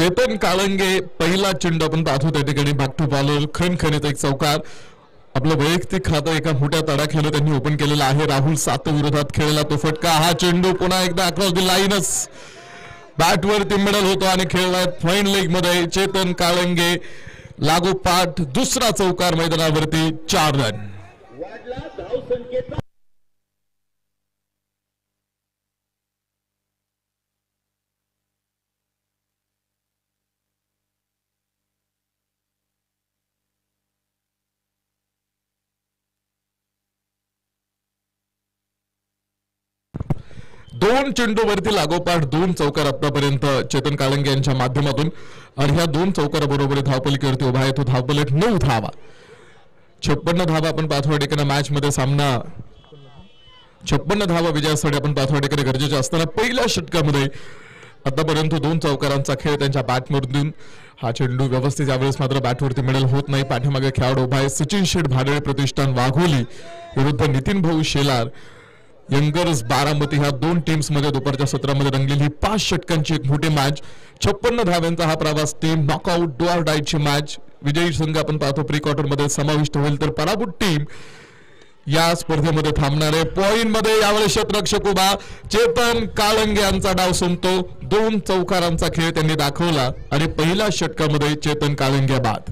चेतन काळंगे पहिला चेंडू आपण पाहतो त्या ठिकाणी बॅक टू बॉलर खणखणीत एक चौकार. आपलं वैयक्तिक खातं एका मोठ्या तडाख्यानं त्यांनी ओपन केलेलं आहे. राहुल सातव विरोधात खेळला तो फटका. हा चेंडू पुन्हा एकदा अक्रॉस द लाईनच बॅटवरती मिडल होतो आणि खेळलाय फाईन लेग मध्ये चेतन काळंगे. लागोपाठ दुसरा चौकार मैदानावरती 4 रन. दोन चेंडूवरती लागोपाठ 2 चौकार आतापर्यंत चेतन काळंगे यांच्या माध्यमातून आणि ह्या 2 चौकाराबरोबर धावपलीवरती उभा आहे तो धावपलट 9 धावा. 56 धावा आपण पाचव्या ठिकाणी मॅच मध्ये सामना 56 धावा विजयासाठी आपण पाचव्या ठिकाणी गरजेचे असताना पहिल्या षटकामध्ये आतापर्यंत 2 चौकारांचा खेळ त्यांच्या बॅटमधून. हा चेंडू व्यवस्थित यावेळेस मात्र बॅटवरती मिडल होत नाही. पाठीमागे खेळाडू उभा आहे सचिन शेठ भाडळे प्रतिष्ठान वाघोली विरुद्ध नितीन भाऊ शेलार यंगर्स बारामती. ह्या 2 टीम्स मध्ये दुपारच्या सत्रामध्ये रंगलेली 5 षटकांची एक मोठी मॅच. 56 धाव्यांचा हा प्रवास टीम नॉकआउट डू ऑर डायची मॅच. विजयी संघ आपण पाहतो प्री क्वार्टर मध्ये समाविष्ट होईल तर पराभूत टीम या स्पर्धेमध्ये थांबणार आहे. पॉइंट मध्ये यावेळेस क्षेत्ररक्षक उभा चेतन काळंगे यांचा डाव संपतो. 2 चौकारांचा खेळ त्यांनी दाखवला आणि पहिल्या षटकामध्ये चेतन काळंगे बाद.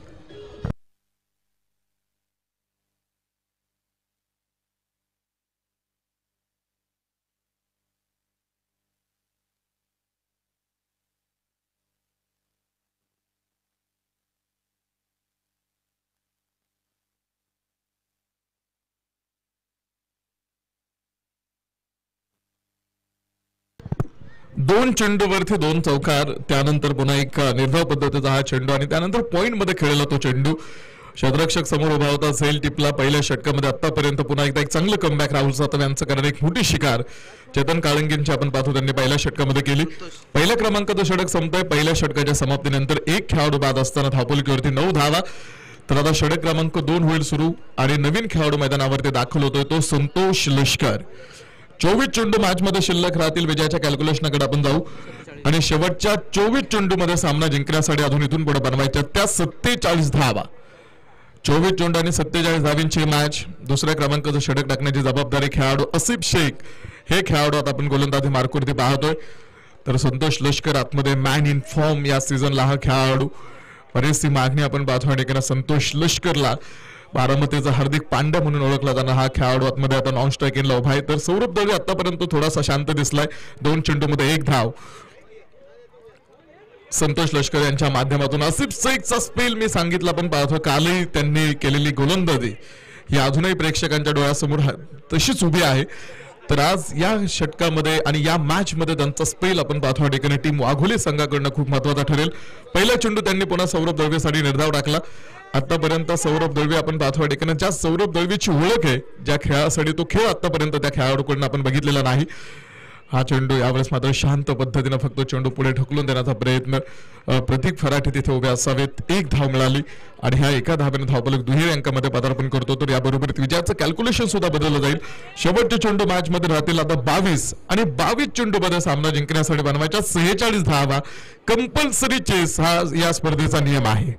दोन चेंडूवरती 2 चौकार. त्यानंतर पुन्हा एक निर्धाव पद्धतीचा हा चेंडू आणि त्यानंतर पॉइंट मध्ये खेळला तो चेंडू. क्षेत्ररक्षक समोर उभा होता झेल टिपला. पहिल्या षटकामध्ये आतापर्यंत पुन्हा एकदा एक चांगलं कमबॅक राहुल सातव यांचं करणारी एक मोठी शिकार चेतन काळंगेंची आपण पाहतो त्यांनी पहिल्या षटकामध्ये केली. पहिल्या क्रमांकाचं षटक संपतंय. पहिल्या षटकाच्या समाप्तीनंतर एक खेळाडू बाद असताना धावपलीवरती 9 धावा. तर आता षटक क्रमांक 2 होईल सुरू आणि नवीन खेळाडू मैदानावरती दाखल होतोय तो संतोष लष्कर. 24 चेंडू मॅच मध्ये शिल्लक राहतील. विजयाच्या कॅल्क्युलेशनकडे आपण जाऊ आणि शेवटच्या 24 चेंडू मध्ये सामना जिंकण्यासाठी अजून इथून पुढे बनवायच्या त्या 47 धावा. 24 चेंडू आणि 47 धावींची मॅच. दुसऱ्या क्रमांकाचं षटक टाकण्याची जबाबदारी खेळाडू असिफ शेख हे खेळाडू आता आपण गोलंदाजी मार्कवरती पाहतोय. तर संतोष लष्कर आतमध्ये मॅन इन फॉर्म या सीझनला हा खेळाडू. बरीचशी मागणी आपण पाहतो ठिकाणी संतोष लष्करला बारामतीचा हार्दिक पांड्या म्हणून ओळखला जाणार हा खेळाडू आतमध्ये आता नॉन स्ट्राईक इनला उभा आहे. तर सौरभ दळवी आतापर्यंत थोडासा शांत दिसलाय. 2 चेंडूमध्ये 1 धाव. संतोष लष्कर यांच्या माध्यमातून आसिफ शेखचा स्पेल मी सांगितलं पण पाहतो कालही त्यांनी केलेली गोलंदाजी ही अजूनही प्रेक्षकांच्या डोळ्यासमोर तशीच उभी आहे. तर आज या षटकामध्ये आणि या मॅच मध्ये त्यांचा स्पेल आपण पाहतो ठिकाणी टीम वाघोली संघाकडनं खूप महत्वाचा ठरेल. पहिला चेंडू त्यांनी पुन्हा सौरभ दळवीसाठी निर्धाव टाकला. आतापर्यंत सौरभ दळवी आपण पाहतो ठिकाणी ज्या सौरभ दळवीची ओळख आहे ज्या खेळासाठी तो खेळ आतापर्यंत त्या खेळाडूकडून आपण बघितलेला नाही. हा चेंडू यावेळेस मात्र शांत पद्धतीने फक्त चेंडू पुढे ढकलून देण्याचा प्रयत्न. प्रतीक फराटे तिथे उभे असावेत. 1 धाव मिळाली आणि ह्या एका धावेने धावफलक दुहेरी अंकामध्ये पदार्पण करतो. तर याबरोबर विजयाचं कॅल्क्युलेशन सुद्धा बदललं जाईल. शेवटचे चेंडू मॅच मध्ये राहतील आता 22 आणि 22 चेंडू मध्ये सामना जिंकण्यासाठी बनवायच्या 46 धावा. कंपल्सरी चेस हा या स्पर्धेचा नियम आहे.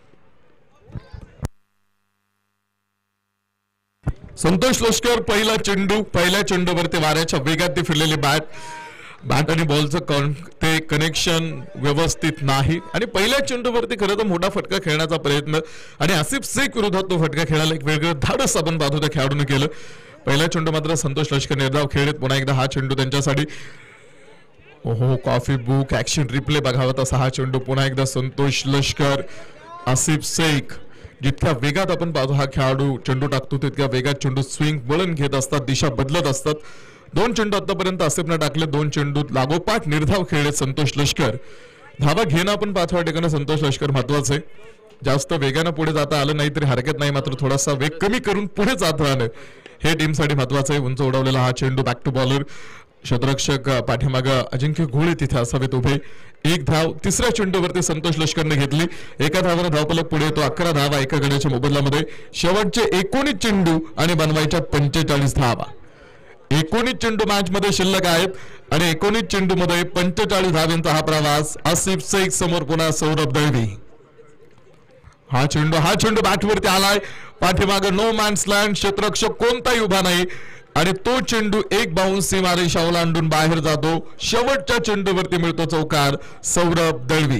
संतोष लष्कर पहिल्या चेंडूवरती वाऱ्याच्या वेगात ती फिरलेली बॅट आणि बॉलचं ते कनेक्शन व्यवस्थित नाही आणि पहिल्या चेंडूवरती खरं तर मोठा फटका खेळण्याचा प्रयत्न आणि आसिफ शेख विरोधात तो फटका खेळायला एक वेगळं धाडस आपण पाहतो त्या खेळाडूने केलं. पहिला चेंडू मात्र संतोष लष्कर निर्धाव खेळत. पुन्हा एकदा हा चेंडू त्यांच्यासाठी ओहो कॉफी बुक ऍक्शन रिप्ले बघावत असा हा चेंडू. पुन्हा एकदा संतोष लष्कर आसिफ शेख. जितक्या वेगात आपण पाहतो हा खेळाडू चेंडू टाकतो तितक्या वेगात चेंडू स्विंग वळण घेत असतात दिशा बदलत असतात. 2 चेंडू आतापर्यंत आसिफने टाकले. 2 चेंडू लागोपाठ निर्धाव खेळले संतोष लष्कर. धावा घेणं आपण पाचव्या ठिकाणी संतोष लष्कर महत्वाचं आहे. जास्त वेगानं पुढे जाता आलं नाही तरी हरकत नाही मात्र थोडासा वेग कमी करून पुढे जात राहणं हे टीमसाठी महत्वाचं आहे. उंच उडवलेला हा चेंडू बॅक टू बॉलर. क्षेत्ररक्षक पाठीमागं अजिंक्य घोळे तिथे असावेत उभे. 1 धाव. तिसऱ्या चेंडूवरती संतोष लष्करने घेतली. एका धावाने धावफलक पुढे येतो. 11 धावा एका गड्याच्या मोबदल्यामध्ये. शेवटचे 19 चेंडू आणि बनवायच्या 45 धावा. 19 चेंडू मॅच मध्ये शिल्लक आहेत आणि 19 चेंडू मध्ये 45 धावांचा हा प्रवास. आसिफ शेख समोर पुन्हा सौरभ दळवी. हा चेंडू बॅटवरती आलाय. पाठीमागे नो मॅन्स लँड, क्षेत्ररक्षक कोणताही उभा नाही आणि तो चेंडू एक बाउन्स सीमारेषा ओलांडून बाहेर जातो. शेवटच्या चेंडूवरती मिळतो चौकार. सौरभ दळवी.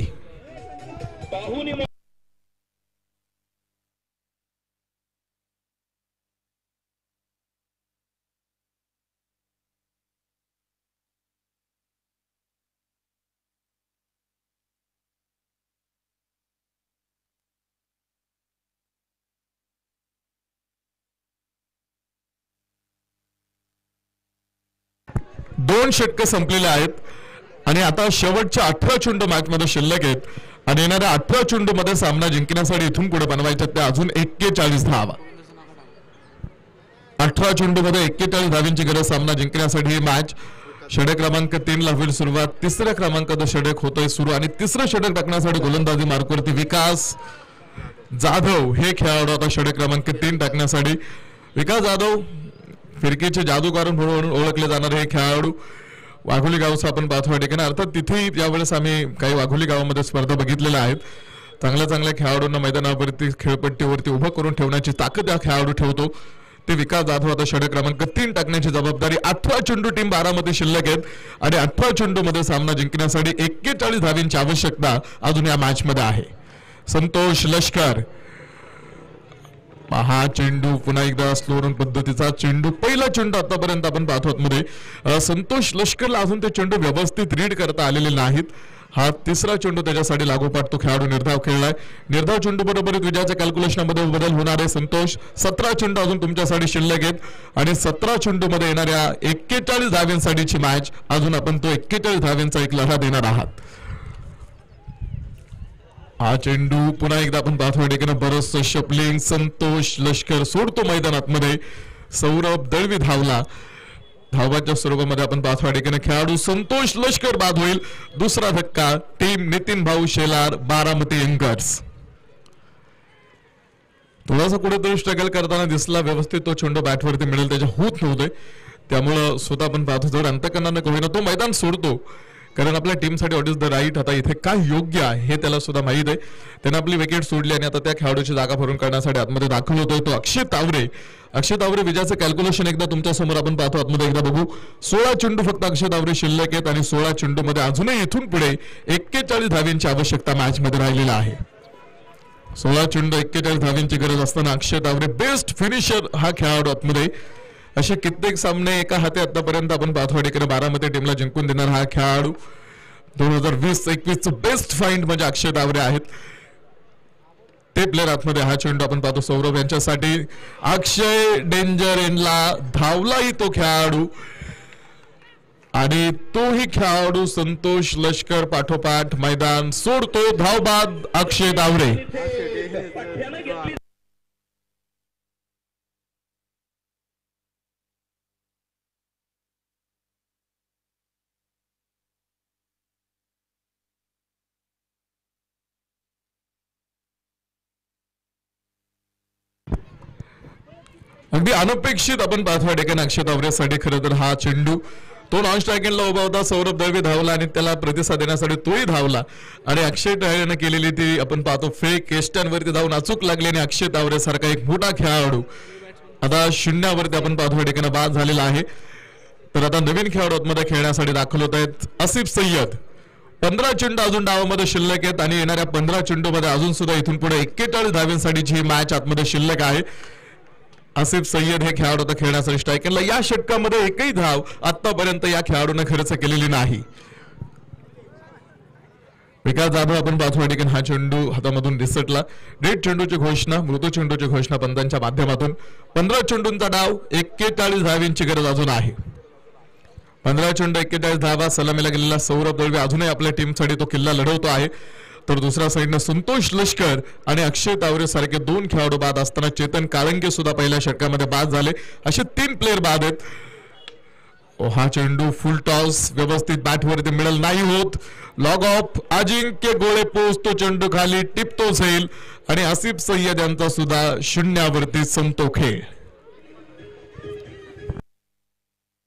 दोन षटक संपलेले आहेत आणि आता शेवटच्या 18 चेंडू मॅच मध्ये शिल्लक आहेत आणि येणाऱ्या 18 चेंडू मध्ये सामना जिंकण्यासाठी इथून पुढे बनवायच्या त्या अजून 41 धावा. 18 चेंडू मध्ये 41 धावांची गरज सामना जिंकण्यासाठी. ही मॅच षटक क्रमांक 3 ला होईल सुरुवात. तिसऱ्या क्रमांकाचं षटक होतोय सुरू आणि तिसरं षटक टाकण्यासाठी गोलंदाजी मार्कवरती विकास जाधव हे खेळाडू आता षटक क्रमांक 3 टाकण्यासाठी. विकास जाधव फिरकीचे जादूगार म्हणून ओळखले जाणारे हे खेळाडू वाघोली गावचा आपण पाहतो या ठिकाणी. अर्थात तिथे यावेळेस आम्ही काही वाघोली गावामध्ये स्पर्धा बघितलेल्या आहेत. चांगल्या खेळाडूंना मैदानावरती खेळपट्टीवरती उभं करून ठेवण्याची ताकद या खेळाडू ठेवतो. ते विकास जाधव आता षटक क्रमांक 3 टाकण्याची जबाबदारी. 18 चेंडू टीम 12 मध्ये शिल्लक आहेत आणि 18 चेंडू मध्ये सामना जिंकण्यासाठी 41 धावांची आवश्यकता अजून या मॅच मध्ये आहे. संतोष लष्कर. हा चेंडू पुन्हा एकदा स्लो रन पद्धतीचा चेंडू. पहिला चेंडू आतापर्यंत आपण पाहतो मध्ये संतोष लष्करला अजून ते चेंडू व्यवस्थित रीड करता आलेले नाहीत. हा तिसरा चेंडू त्याच्यासाठी लागोपाठ तो खेळाडू निर्धाव खेळलाय. निर्धाव चेंडू बरोबर विजयाच्या कॅल्क्युलेशनमध्ये बदल होणार आहे. संतोष 17 चेंडू अजून तुमच्यासाठी शिल्लक आहेत आणि 17 चेंडू मध्ये येणाऱ्या 41 धावांसाठीची मॅच. अजून आपण तो 41 धावांचा एक लढा देणार आहात. हा चेंडू पुन्हा एकदा आपण पाहतो ठिकाणी बरंच शपलिंग. संतोष लष्कर सोडतो मैदानात मध्ये. सौरभ दळवी धावला. धावाच्या स्वरूपामध्ये आपण पाहतो ठिकाणी खेळाडू संतोष लष्कर बाद होईल. दुसरा धक्का टीम नितीन भाऊ शेलार बारामती एंकर्स. थोडासा कुठेतरी स्ट्रगल करताना दिसला. व्यवस्थित तो चेंडू बॅटवरती मिळेल त्याच्या होत नव्हते. त्यामुळं स्वतः आपण पाहतो जर अंतकरणाने कळेना तो मैदान सोडतो कारण आपल्या टीमसाठी व्हॉट इज द राईट. आता इथे काय योग्य आहे हे त्याला सुद्धा माहित आहे. त्याने आपली विकेट सोडली आणि आता त्या खेळाडूची जागा भरून काढण्यासाठी आतमध्ये दाखल होतोय तो अक्षय तावरे. अक्षय तावरे विजयाचं कॅल्क्युलेशन एकदा तुमच्या समोर आपण पाहतो आतमध्ये एकदा बघू. 16 चेंडू फक्त अक्षय तावरे शिल्लक आहेत आणि 16 चेंडू मध्ये अजूनही इथून पुढे 41 धावांची आवश्यकता मॅच मध्ये राहिलेला आहे. 16 चेंडू 41 धावांची गरज असताना अक्षय तावरे बेस्ट फिनिशर हा खेळाडू आतमध्ये. असे कित्येक सामने एका हाती आतापर्यंत आपण पाहतो ठिकाणी बारामती टीमला जिंकून देणार हा खेळाडू. 2020-21 बेस्ट फाइंड म्हणजे अक्षय तावरे आहेत. ते प्लेअर आतमध्ये. हा चेंडू आपण पाहतो सौरभ यांच्यासाठी. अक्षय डेंजर एंडला धावलाही तो खेळाडू आणि तोही खेळाडू संतोष लष्कर पाठोपाठ मैदान सोडतो. धावबाद अक्षय तावरे. अगदी अनपेक्षित आपण पाहतो ठिकाणी अक्षय तावरेसाठी. खरं तर हा चेंडू तो नॉन स्ट्रायकिंगला उभा होता. सौरभ दळवी धावला आणि त्याला प्रतिसाद देण्यासाठी तोही धावला आणि अक्षय तावरेने केलेली ती आपण पाहतो फेक केस्टांवरती जाऊन अचूक लागली आणि अक्षय तावरे सारखा एक मोठा खेळाडू आता शून्यावरती आपण पाहतो ठिकाणी बाद झालेला आहे. तर आता नवीन खेळाडू मध्ये खेळण्यासाठी दाखल होत आहेत. आसिफ सय्यद. 15 चेंडू अजून डावामध्ये शिल्लक आहेत आणि येणाऱ्या 15 चेंडू मध्ये अजून सुद्धा इथून पुढे 41 धावांसाठीची मॅच आतमध्ये शिल्लक आहे. आसिफ सय्यद हे खेळाडू आता खेळण्यासाठी स्ट्रायकरला. या षटकामध्ये एकही धाव आतापर्यंत या खेळाडूने खर्च केलेली नाही. विकास जाधव आपण पाहतो ठिकाणी हा चेंडू हातामधून निसटला. डेड चेंडूची घोषणा, मृत चेंडूची घोषणा पंतांच्या माध्यमातून. 15 चेंडूंचा डाव 41 धावांची गरज अजून आहे. 15 चेंडू 41 धावा. सलामीला गेलेला सौरभ दळवी अजूनही आपल्या टीमसाठी तो किल्ला लढवतो आहे. तर दुसऱ्या साईडने संतोष लष्कर आणि अक्षय तावरे सारखे 2 खेळाडू बाद असताना चेतन काळंगे सुद्धा पहिल्या षटकामध्ये बाद झाले. असे 3 प्लेयर बाद आहेत. हा चेंडू फुल टॉस व्यवस्थित बॅटवरती मिळेल नाही होत. Log of. अजिंक्य गोळे पोहोचतो चेंडू खाली. टिपतो सैल आणि आसिफ सय्यद यांचा सुद्धा शून्यावरती संपतो खेळ.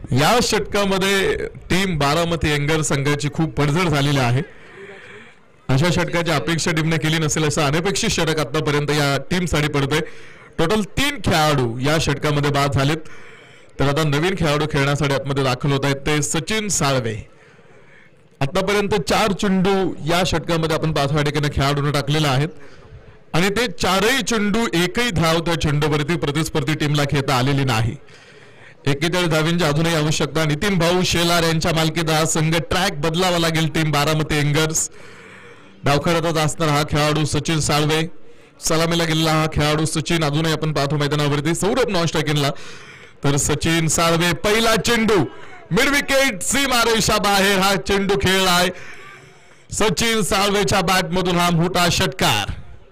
या षटकामध्ये टीम बारामती एंगर संघाची खूप पडझड झालेली आहे. अशा षटकाची अपेक्षा टीमने केली नसेल असं अनपेक्षित षटक आतापर्यंत या टीम साठी पडतंय. टोटल 3 खेळाडू या षटकामध्ये बाद झालेत. तर आता नवीन खेळाडू खेळण्यासाठी आतमध्ये दाखल होत आहेत ते सचिन साळवे. आतापर्यंत 4 चेंडू या षटकामध्ये आपण पाचव्या ठिकाणी खेळाडूंना टाकलेले आहेत आणि ते 4ही चेंडू एकही धाव त्या चेंडूवरती प्रतिस्पर्धी टीमला खेळता आलेली नाही. 41 धावींची अजूनही आवश्यकता. नितीन भाऊ शेलार यांच्या मालकीचा हा संघ ट्रॅक बदलावा लागेल. टीम बारामती एंगर्स डावखऱ्यातच असणार हा खेळाडू सचिन साळवे. सलामीला गेलेला हा खेळाडू सचिन अजूनही आपण पाहतो मैदानावरती. सौरभ नॉन स्ट्रायकिंगला. तर सचिन साळवे पहिला चेंडू मिड विकेट सीमारेषा बाहेर हा चेंडू खेळलाय. सचिन साळवेच्या बॅट मधून हा मोठा षटकार.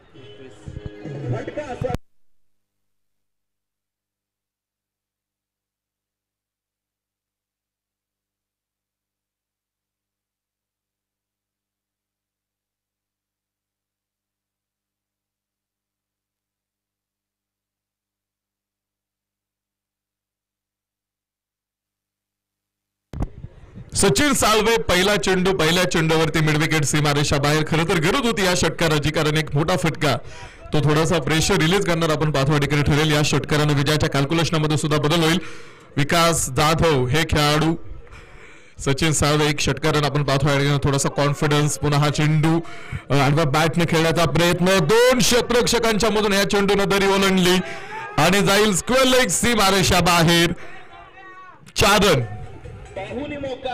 सचिन साळवे पहिला चेंडू पहिल्या चेंडूवरती मिड विकेट सीमारेषा बाहेर. खरं तर गरज होती या षटकाराची कारण एक मोठा फटका तो थोडासा प्रेशर रिलीज करणार आपण पाचव्या ठिकाणी ठरेल. या षटकाराने विजयाच्या कॅल्क्युलेशनमध्ये सुद्धा बदल होईल. विकास जाधव हे खेळाडू सचिन साळवे एक षटकाराने आपण पाचव्या ठिकाणी थोडासा कॉन्फिडन्स. पुन्हा हा चेंडू आडव्या बॅटने खेळण्याचा प्रयत्न. 2 क्षेत्ररक्षकांच्या मधून या चेंडूने दरी ओलांडली आणि जाईल स्क्वेअर लेग सीमारेषा बाहेर. 4 रन. पाहुणी मोका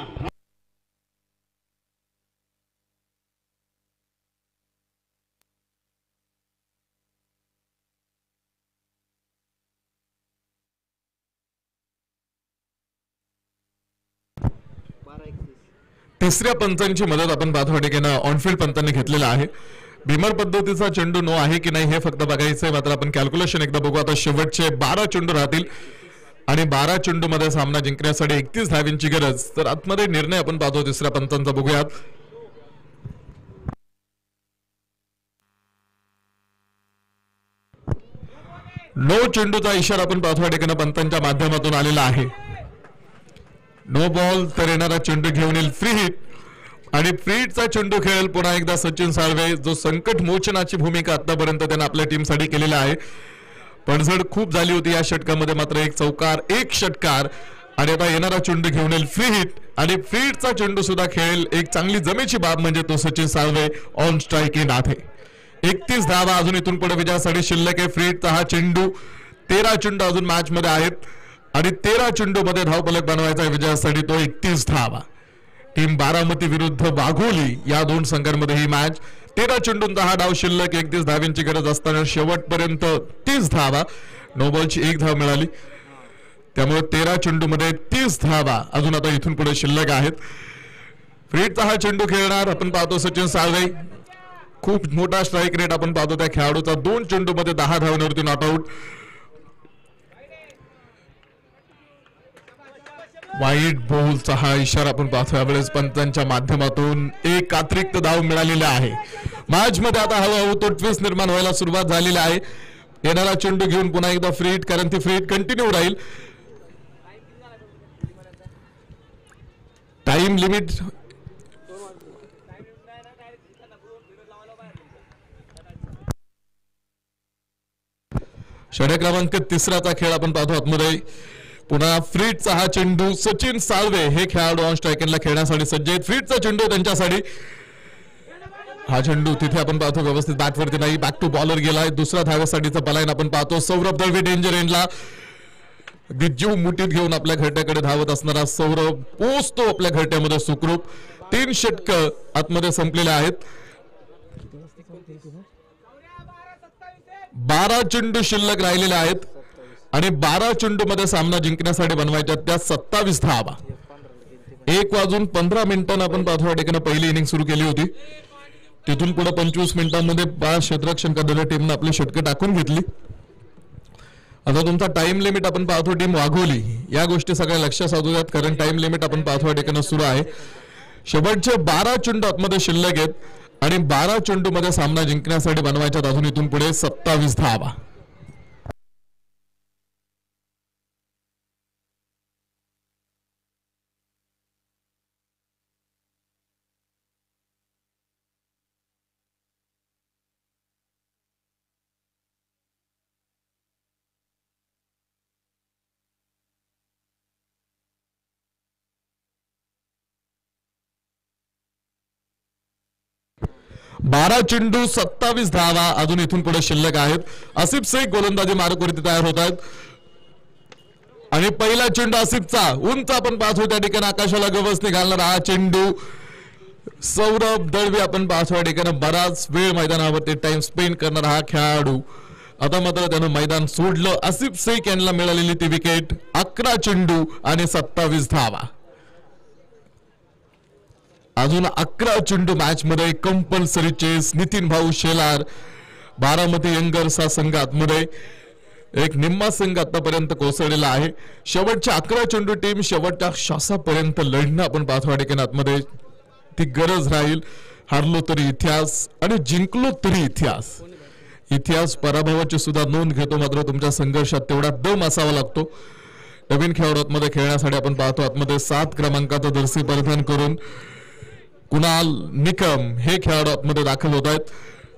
तिसऱ्या पंचांची मदत आपण पाचव्या ठिकाणी ऑनफिल्ड पंतांनी घेतलेला आहे. भीमर पद्धतीचा चेंडू नो आहे की नाही हे फक्त बघायचंय. मात्र आपण कॅल्क्युलेशन एकदा बघू. आता शेवटचे 12 चेंडू राहतील आणि 12 चेंडू मध्ये सामना जिंकण्यासाठी 31 धावींची गरज. तर आतमध्ये निर्णय आपण पाहतो तिसऱ्या पंचांचा बघूयात. नो चेंडूचा इशारा आपण पाचव्या ठिकाणी पंतांच्या माध्यमातून आलेला आहे. No ball. तर येणारा चेंडू घेऊन येईल फ्री हिट आणि फ्री हिटचा चेंडू खेळेल पुन्हा एकदा सचिन साळवे जो संकट मोचनाची भूमिका आतापर्यंत त्याने आपल्या टीमसाठी केलेला आहे. पडझड खूप झाली होती या षटकामध्ये. मात्र 1 चौकार 1 षटकार आणि आता येणारा चेंडू घेऊन येईल फ्री हिट आणि फ्री हिटचा चेंडू सुद्धा खेळेल. एक चांगली जमेची बाब म्हणजे तो सचिन साळवे ऑन स्ट्राइकिंग आहे. 31 धावा अजून इथून पुढे विजयासाठी शिल्लक आहे. फ्री हिटचा हा चेंडू 13 चेंडू अजून मॅच मध्ये आहेत आणि 13 चेंडू मध्ये धावफलक बनवायचा विजयासाठी तो 31 धावा. टीम बारामती विरुद्ध वाघोली या 2 संघांमध्ये ही मॅच. 13 चेंडूंचा हा डाव शिल्लक. 31 धावांची गरज असताना शेवटपर्यंत 30 धावा. नो बॉलची 1 धाव मिळाली त्यामुळे 13 चेंडू मध्ये 30 धावा अजून आता इथून पुढे शिल्लक आहेत. फ्रीडचा हा चेंडू खेळणार आपण पाहतो सचिन साळवे. खूप मोठा स्ट्राइक रेट आपण पाहतो त्या खेळाडूचा. 2 चेंडू मध्ये 10 धावांवरती नॉट आउट. वाईट बॉलचा हा इशारा आपण पाहतो. यावेळेस पंचांच्या माध्यमातून एक अतिरिक्त धाव मिळालेला आहे. मॅच मध्ये आता हळूहळू तो ट्विस्ट निर्माण व्हायला सुरुवात झालेली आहे. येणारा चेंडू घेऊन पुन्हा एकदा फ्री हिट कारण ती फ्री हिट कंटिन्यू राहील. टाइम लिमिट षटक क्रमांक 3चा खेळ आपण पाहतो आतमध्ये. पुन्हा फ्रीडचा हा चेंडू सचिन साळवे हे खेळाडू ऑन स्ट्राइकिंगला खेळण्यासाठी सज्ज आहेत. फ्रीडचा चेंडू त्यांच्यासाठी. हा चेंडू तिथे आपण पाहतो व्यवस्थित बॅटवरती नाही. बॅक टू बॉलर गेलाय. दुसऱ्या धावेसाठीचा पलायन आपण पाहतो. सौरभ दळवी डेंजर एंडला. जीव मुठीत घेऊन आपल्या घरट्याकडे धावत असणारा सौरभ पोचतो आपल्या घरट्यामध्ये सुखरूप. 3 षटक आतमध्ये संपलेले आहेत. 12 चेंडू शिल्लक राहिलेले आहेत आणि 12 चेंडू मध्ये सामना जिंकण्यासाठी बनवायच्या त्या 27 धावा. 1:15 आपण पाचव्या ठिकाणी पहिली इनिंग सुरू केली होती. तिथून पुढे 25 मिनिटांमध्ये 5 क्षेत्ररक्षण करणाऱ्या टीमने आपली षटकं टाकून घेतली. आता तुमचा टाइम लिमिट आपण पाहतो टीम वाघोली. या गोष्टी सगळ्या लक्षात साधूयात कारण टाइम लिमिट आपण पाचव्या ठिकाणी सुरू आहे. शेवटचे 12 चेंडू आतमध्ये शिल्लक आहेत आणि 12 चेंडू मध्ये सामना जिंकण्यासाठी बनवायच्यात अजून इथून पुढे 27 धावा. 12 चेंडू 27 धावा अजून इथून पुढे शिल्लक आहेत. आसिफ शेख गोलंदाजी मार्गवरती तयार होत आहेत आणि पहिला चेंडू आसिफचा उंच आपण पाहतो त्या ठिकाणी आकाशाला गवसणी घालणारा हा चेंडू सौरभ दळवी आपण पाहतो या ठिकाणी बराच वेळ मैदानावरती टाइम स्पेंड करणारा हा खेळाडू. आता मात्र त्यानं मैदान सोडलं. आसिफ शेख यांना मिळालेली ती विकेट. 11 चेंडू आणि 27 धावा. अजून 11 चेंडू मॅच मध्ये कंपल्सरी चेस. नितीन भाऊ शेलार बारामती यंगर्स हा संघ आतमध्ये एक निम्मा संघ आतापर्यंत कोसळलेला आहे. शेवटच्या 11 चेंडू टीम शेवटच्या श्वासापर्यंत लढणं आपण पाहतो या ठिकाणी आतमध्ये ती गरज राहील. हारलो तरी इतिहास आणि जिंकलो तरी इतिहास. इतिहास पराभवाची सुद्धा नोंद घेतो मात्र तुमच्या संघर्षात तेवढा दम असावा लागतो. नवीन खेळाडू आतमध्ये खेळण्यासाठी आपण पाहतो आतमध्ये 7 क्रमांकाचा जर्सी परिधान करून कुणाल निकम हे खेळाडू आतमध्ये दाखल होत आहेत.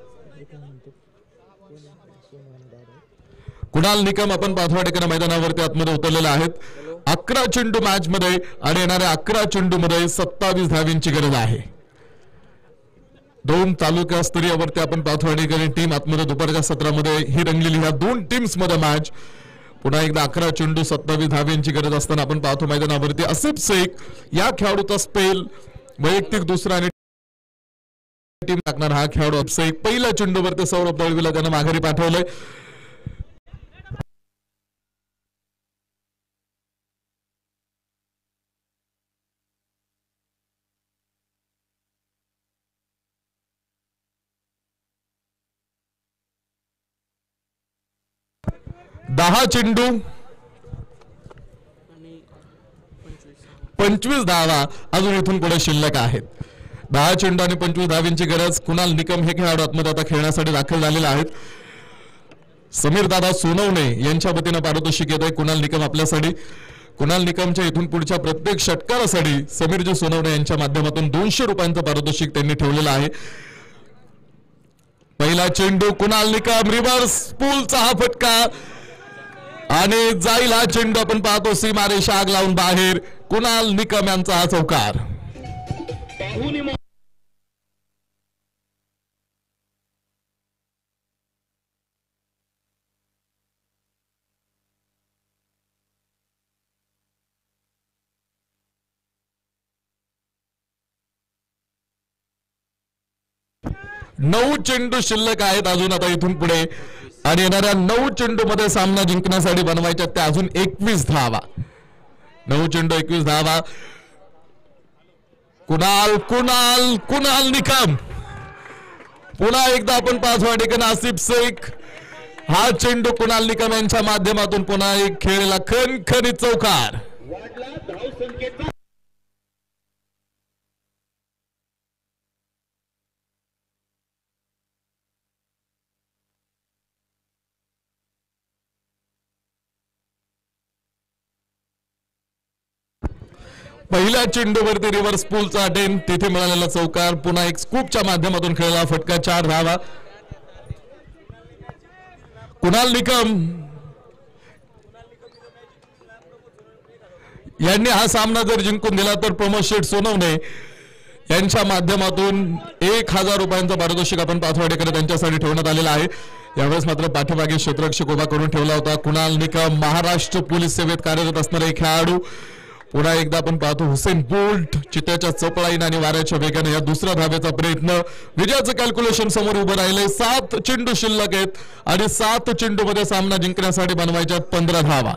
कुणाल निकम आपण पाचव्या ठिकाणी मैदानावरती आतमध्ये उतरलेले आहेत. 11 चेंडू मॅच मध्ये आणि येणाऱ्या 11 चेंडू मध्ये 27 धावींची गरज आहे. 2 तालुका स्तरीयवरती आपण पाचव्या ठिकाणी टीम आतमध्ये दुपारच्या सत्रामध्ये ही रंगलेली ह्या 2 टीम्स मध्ये मॅच. पुन्हा एकदा 11 चेंडू 27 धावींची गरज असताना आपण पाहतो मैदानावरती आसिफ शेख या खेळाडूचा स्पेल वैयक्तिक दुसरा आणि टीम टाकणार हा खेळाडू शेख. पहिल्या चेंडूवरती सौरभ दळवीला त्यानं माघारी पाठवलंय. दहा चेंडू 25 धावा अजून इथून पुढे शिल्लक आहेत. 10 चेंडू आणि 25 धावींची गरज. कुणाल निकम हे खेळाडू आतमध्ये आता खेळण्यासाठी दाखल झालेले आहेत. समीर दादा सोनवणे यांच्या वतीनं पारितोषिक येत आहे कुणाल निकम आपल्यासाठी. कुणाल निकमच्या इथून पुढच्या प्रत्येक षटकारासाठी समीरजी सोनवणे यांच्या माध्यमातून 200 रुपयांचं पारितोषिक त्यांनी ठेवलेलं आहे. पहिला चेंडू कुणाल निकम रिव्हर्स पूलचा हा फटका आणि जाईल हा चेंडू आपण पाहतो सीमारेषा आग लावून बाहेर. कुणाल निकम यांचा हा चौकार. नऊ चेंडू शिल्लक आहेत अजून आता इथून पुढे आणि येणाऱ्या 9 चेंडू मध्ये सामना जिंकण्यासाठी बनवायच्या त्या अजून 21 धावा. 9 चेंडू 21 धावा. कुणाल कुणाल कुणाल निकम पुन्हा एकदा आपण पाचव्या ठिकाणी आसिफ शेख. हा चेंडू कुणाल निकम यांच्या माध्यमातून पुन्हा एक खेळला खणखणीत चौकार. पहिल्या चेंडूवरती रिव्हर्स पूलचा अटेम्प्ट तिथे मिळालेला चौकार. पुन्हा एक स्कूपच्या माध्यमातून खेळला फटका 4 धावा. कुणाल निकम यांनी हा सामना जर जिंकून दिला तर प्रमोद शेठ सोनवणे यांच्या माध्यमातून 1000 रुपयांचं पारितोषिक आपण पाचव्या ठिकाणी त्यांच्यासाठी ठेवण्यात आलेलं आहे. यावेळेस मात्र पाठीमागे क्षेत्ररक्षक उभा करून ठेवला होता. कुणाल निकम महाराष्ट्र पोलीस सेवेत कार्यरत असणारे खेळाडू. पुन्हा एकदा आपण पाहतो हुसेन बोल्ट चित्याच्या चपळाईने आणि वाऱ्याच्या वेगाने या दुसऱ्या धावेचा प्रयत्न. विजयाचं कॅल्क्युलेशन समोर उभं राहिले. 7 चेंडू शिल्लक आहेत आणि 7 चेंडू मध्ये सामना जिंकण्यासाठी बनवायच्या 15 धावा.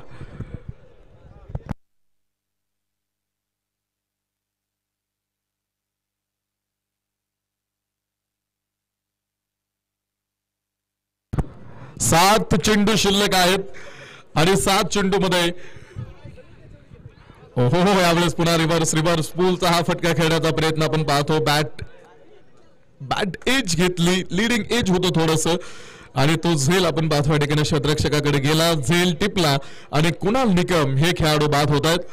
सात चेंडू शिल्लक आहेत आणि 7 चेंडू मध्ये हो यावेळेस पुन्हा रिव्हर्स पूलचा हा फटका खेळण्याचा प्रयत्न आपण पाहतो. बॅट एज घेतली. लिडिंग एज होतो थोडस आणि तो झेल आपण पाचव्या ठिकाणी क्षेत्ररक्षकाकडे गेला. झेल टिपला आणि कुणाल निकम हे खेळाडू बाद होत आहेत.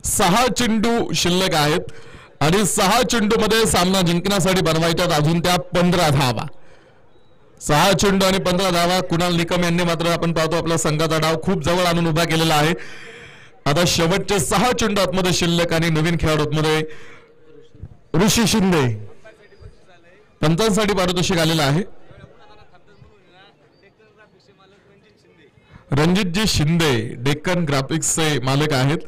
6 चेंडू शिल्लक आहेत आणि 6 चेंडू मध्ये सामना जिंकण्यासाठी बनवायच्यात अजून त्या 15 धावा. 6 चेंडू आणि 15 धावा. कुणाल निकम यांनी मात्र आपण पाहतो आपला संघाचा डाव खूप जवळ आणून उभा केलेला आहे. आता शेवटचे 6 चेंडू आतमध्ये शिल्लक आणि नवीन खेळाडू आतमध्ये ऋषी शिंदे पंचांसाठी पारितोषिक आलेलं आहे. रणजितजी शिंदे डेक्कन ग्राफिक्सचे मालक आहेत.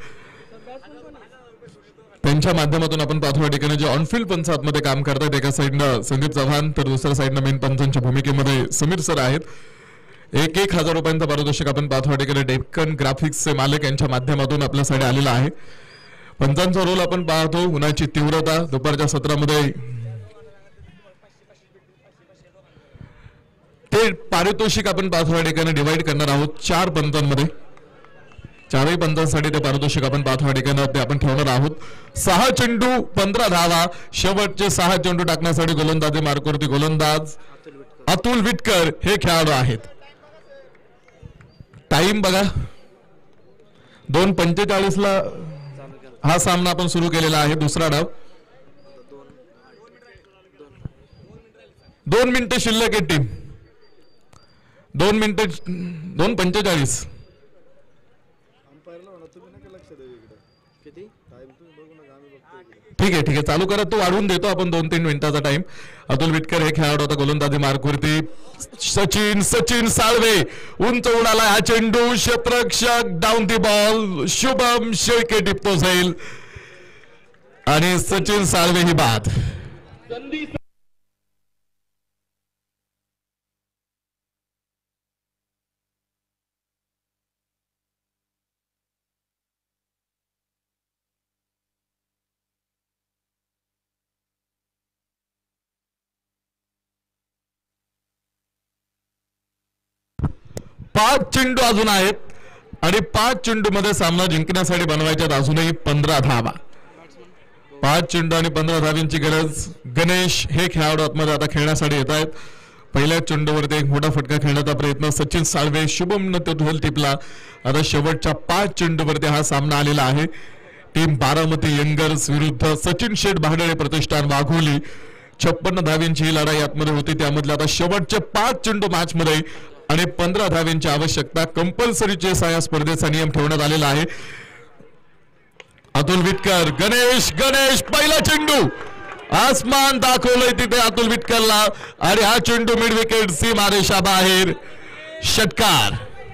त्यांच्या माध्यमातून आपण पाहतो या ठिकाणी जे ऑनफिल्ड पंच आतमध्ये काम करतात. एका साईडनं संदीप चव्हाण तर दुसऱ्या साईडनं मेन पंचांच्या भूमिकेमध्ये समीर सर आहेत. 1,000 रुपयांचा पारितोषिक आपण पाहतो या ठिकाणी डेक्कन ग्राफिक्सचे मालक यांच्या माध्यमातून आपल्यासाठी आलेला आहे. पंचांचा रोल आपण पाहतो. उन्हाची तीव्रता दुपारच्या सत्रामध्ये ते पारितोषिक आपण पाहतो या ठिकाणी डिवाइड करणार आहोत 4 पंचांमध्ये. 4ही पंचांसाठी ते पारितोषिक आपण पाहतो या ठिकाणी ते आपण ठेवणार आहोत. 6 चेंडू 15 धावा. शेवटचे 6 चेंडू टाकण्यासाठी गोलंदाजी मार्कवरती गोलंदाज अतुल विटकर हे खेळाडू आहेत. टाइम बघा 2:45 ला हा सामना आपण सुरू केलेला आहे. दुसरा डाव 2 मिनिटे शिल्लक आहे. टीम 2 मिनिटे 2:45. ठीक आहे चालू करा. तो वाढवून देतो आपण 2-3 मिनिटाचा टाइम. अतुल विटकर हे खेळाडू होता गोलंदाजी मार्कवरती. सचिन साळवे उंच उडाला हा चेंडू. क्षेत्ररक्षक down the ball. Shubham Shelke टिपतो जाईल आणि सचिन साळवे ही बाद. 5 चेंडू अजून आहेत आणि 5 चेंडू मध्ये सामना जिंकण्यासाठी बनवायच्यात अजूनही 15 धावा. 5 चेंडू आणि 15 धावांची गरज. गणेश हे खेळाडू आतमध्ये आता खेळण्यासाठी येत आहेत. पहिल्या चेंडूवरती एक मोठा फटका खेळण्याचा प्रयत्न सचिन साळवे. शुभम न तो ढोल टिपला. आता शेवटच्या 5 चेंडूवरती हा सामना आलेला आहे. टीम बारामती यंगर्स विरुद्ध सचिन शेठ भाडळे प्रतिष्ठान वाघोली. 56 धावांची ही लढाई आतमध्ये होती. त्यामधले आता शेवटचे 5 चेंडू मॅच मध्ये आणि 15 धावांची आवश्यकता. कंपल्सरी चेस या स्पर्धेचा नियम ठेवण्यात आलेला आहे. अतुल विटकर गणेश पहिला चेंडू आसमान दाखवलंय तिथे अतुल विटकरला आणि हा चेंडू मिड विकेट सीमारेषा बाहेर. षटकार.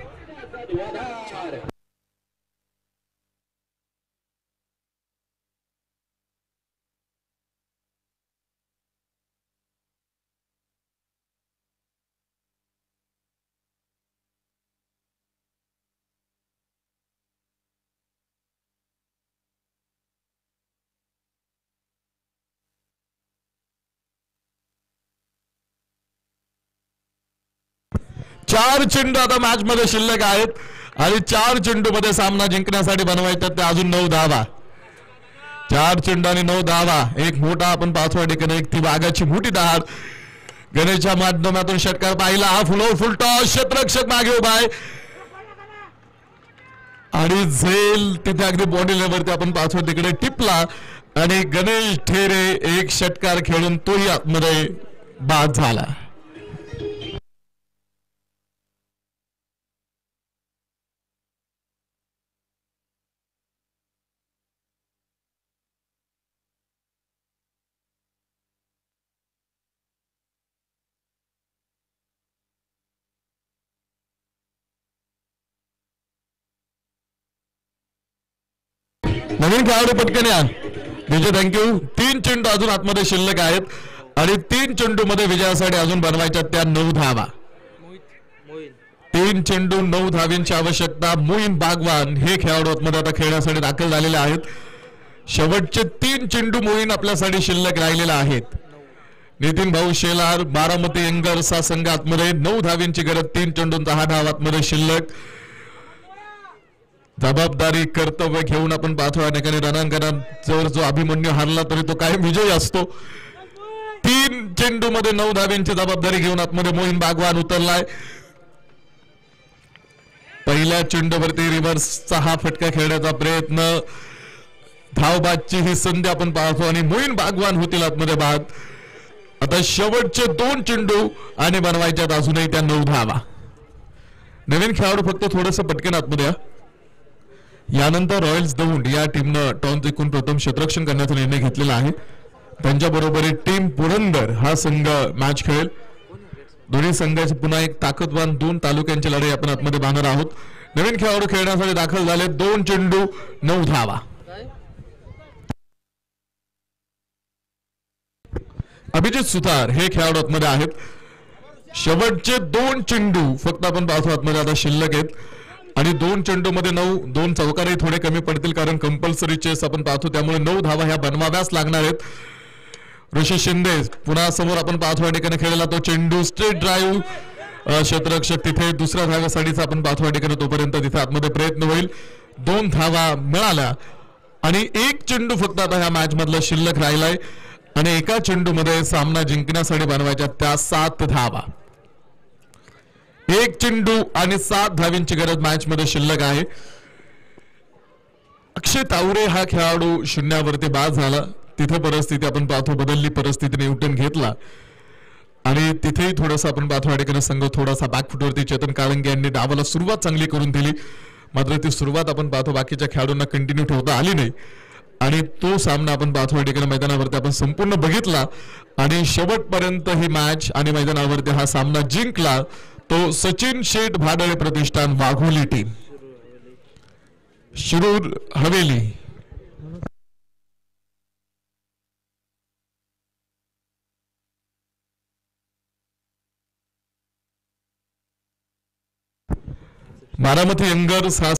चार चेंडू आता मॅच मध्ये शिल्लक आहेत आणि 4 चेंडू मध्ये सामना जिंकण्यासाठी बनवायचा ते अजून 9 धावा. 4 चेंडू आणि 9 धावा. एक मोठा आपण पाहतो या ठिकाणी एक ती वाघाची मोठी धाड. गणेशच्या माध्यमातून षटकार पाहिला. हा फुल टॉस. क्षेत्ररक्षक मागे उभा आहे आणि झेल तिथे अगदी बॉडी लेवलवरती आपण पाहतो तिकडे टिपला आणि गणेश ठेरे एक षटकार खेळून तोही आतमध्ये बाद झाला. नवीन खेळाडू पटकन या. विजय थँक्यू. 3 चेंडू अजून आतमध्ये शिल्लक आहेत आणि 3 चेंडू मध्ये विजयासाठी अजून बनवायच्या त्या 9 धावा. 3 चेंडू 9 धावांची आवश्यकता. मोईन बागवान हे खेळाडू आतमध्ये आता खेळण्यासाठी दाखल झालेले आहेत. शेवटचे 3 चेंडू मोईन आपल्यासाठी शिल्लक राहिलेले आहेत. नितीन भाऊ शेलार बारामती यंगर्स हा संघ आतमध्ये 9 धावांची गरज. 3 चेंडून 10 धावा आतमध्ये शिल्लक. जबाबदारी कर्तव्य घेऊन आपण पाहतो या ठिकाणी रणांगणात जो अभिमन्यू हारला तरी तो कायम विजयी असतो. 3 चेंडू मध्ये 9 धावांची जबाबदारी घेऊन आतमध्ये मोहीन बागवान उतरलाय. पहिल्या चेंडूवरती रिव्हर्सचा हा फटका खेळण्याचा प्रयत्न धावबादची ही संधी आपण पाहतो आणि मोईन बागवान होतील आतमध्ये बाद. आता शेवटचे 2 चेंडू आणि बनवायच्यात अजूनही त्या 9 धावा. नवीन खेळाडू फक्त थोडंसं पटकन आतमध्ये. यानंतर रॉयल्स दौंड या टीमनं टॉस जिंकून प्रथम क्षेत्ररक्षण करण्याचा निर्णय घेतलेला आहे. त्यांच्या बरोबर टीम पुरंदर हा संघ मॅच खेळेल. दोन्ही संघाची पुन्हा एक ताकदवान 2 तालुक्यांची लढाई आपण आतमध्ये पाहणार आहोत. नवीन खेळाडू खेळण्यासाठी दाखल झाले. 2 चेंडू 9 धावा. अभिजित सुतार हे खेळाडू आतमध्ये आहेत. शेवटचे 2 चेंडू फक्त आपण पाहतो आतमध्ये आता शिल्लक आहेत आणि 2 चेंडू मध्ये 9. 2 चौकारही थोडे कमी पडतील कारण कंपल्सरी चेस आपण पाहतो, त्यामुळे 9 धावा ह्या बनवाव्याच लागणार आहेत. ऋषी शिंदे पुन्हा समोर आपण पाहतो या ठिकाणी खेळलेला तो चेंडू स्ट्रेट ड्राईव्ह. क्षेत्ररक्षक तिथे दुसऱ्या धाव्यासाठीचा आपण पाहतो या ठिकाणी, तोपर्यंत तिथे आतमध्ये प्रयत्न होईल. 2 धावा मिळाल्या आणि 1 चेंडू फक्त आता ह्या मॅच मधला शिल्लक राहिलाय आणि एका चेंडू मध्ये सामना जिंकण्यासाठी बनवायच्या त्या 7 धावा. 1 चेंडू आणि 7 धावींची गरज मॅच मध्ये शिल्लक आहे. अक्षय तावरे हा खेळाडू शून्यावरती बाद झाला. तिथे परिस्थिती आपण पाहतो बदलली. परिस्थितीने युटर्न घेतला आणि तिथेही थोडंसं आपण पाहतो या ठिकाणी संघ थोडासा बॅकफुटवरती. चेतन काळंगे यांनी डावाला सुरुवात चांगली करून दिली, मात्र ती सुरुवात आपण पाहतो बाकीच्या खेळाडूंना कंटिन्यू ठेवता आली नाही आणि तो सामना आपण पाहतो या ठिकाणी मैदानावरती आपण संपूर्ण बघितला आणि शेवटपर्यंत ही मॅच आणि मैदानावरती हा सामना जिंकला तो सचिन शेठ भाडळे प्रतिष्ठान वाघोली टीम, शिरूर हवेली. बारामती यंगर्स हा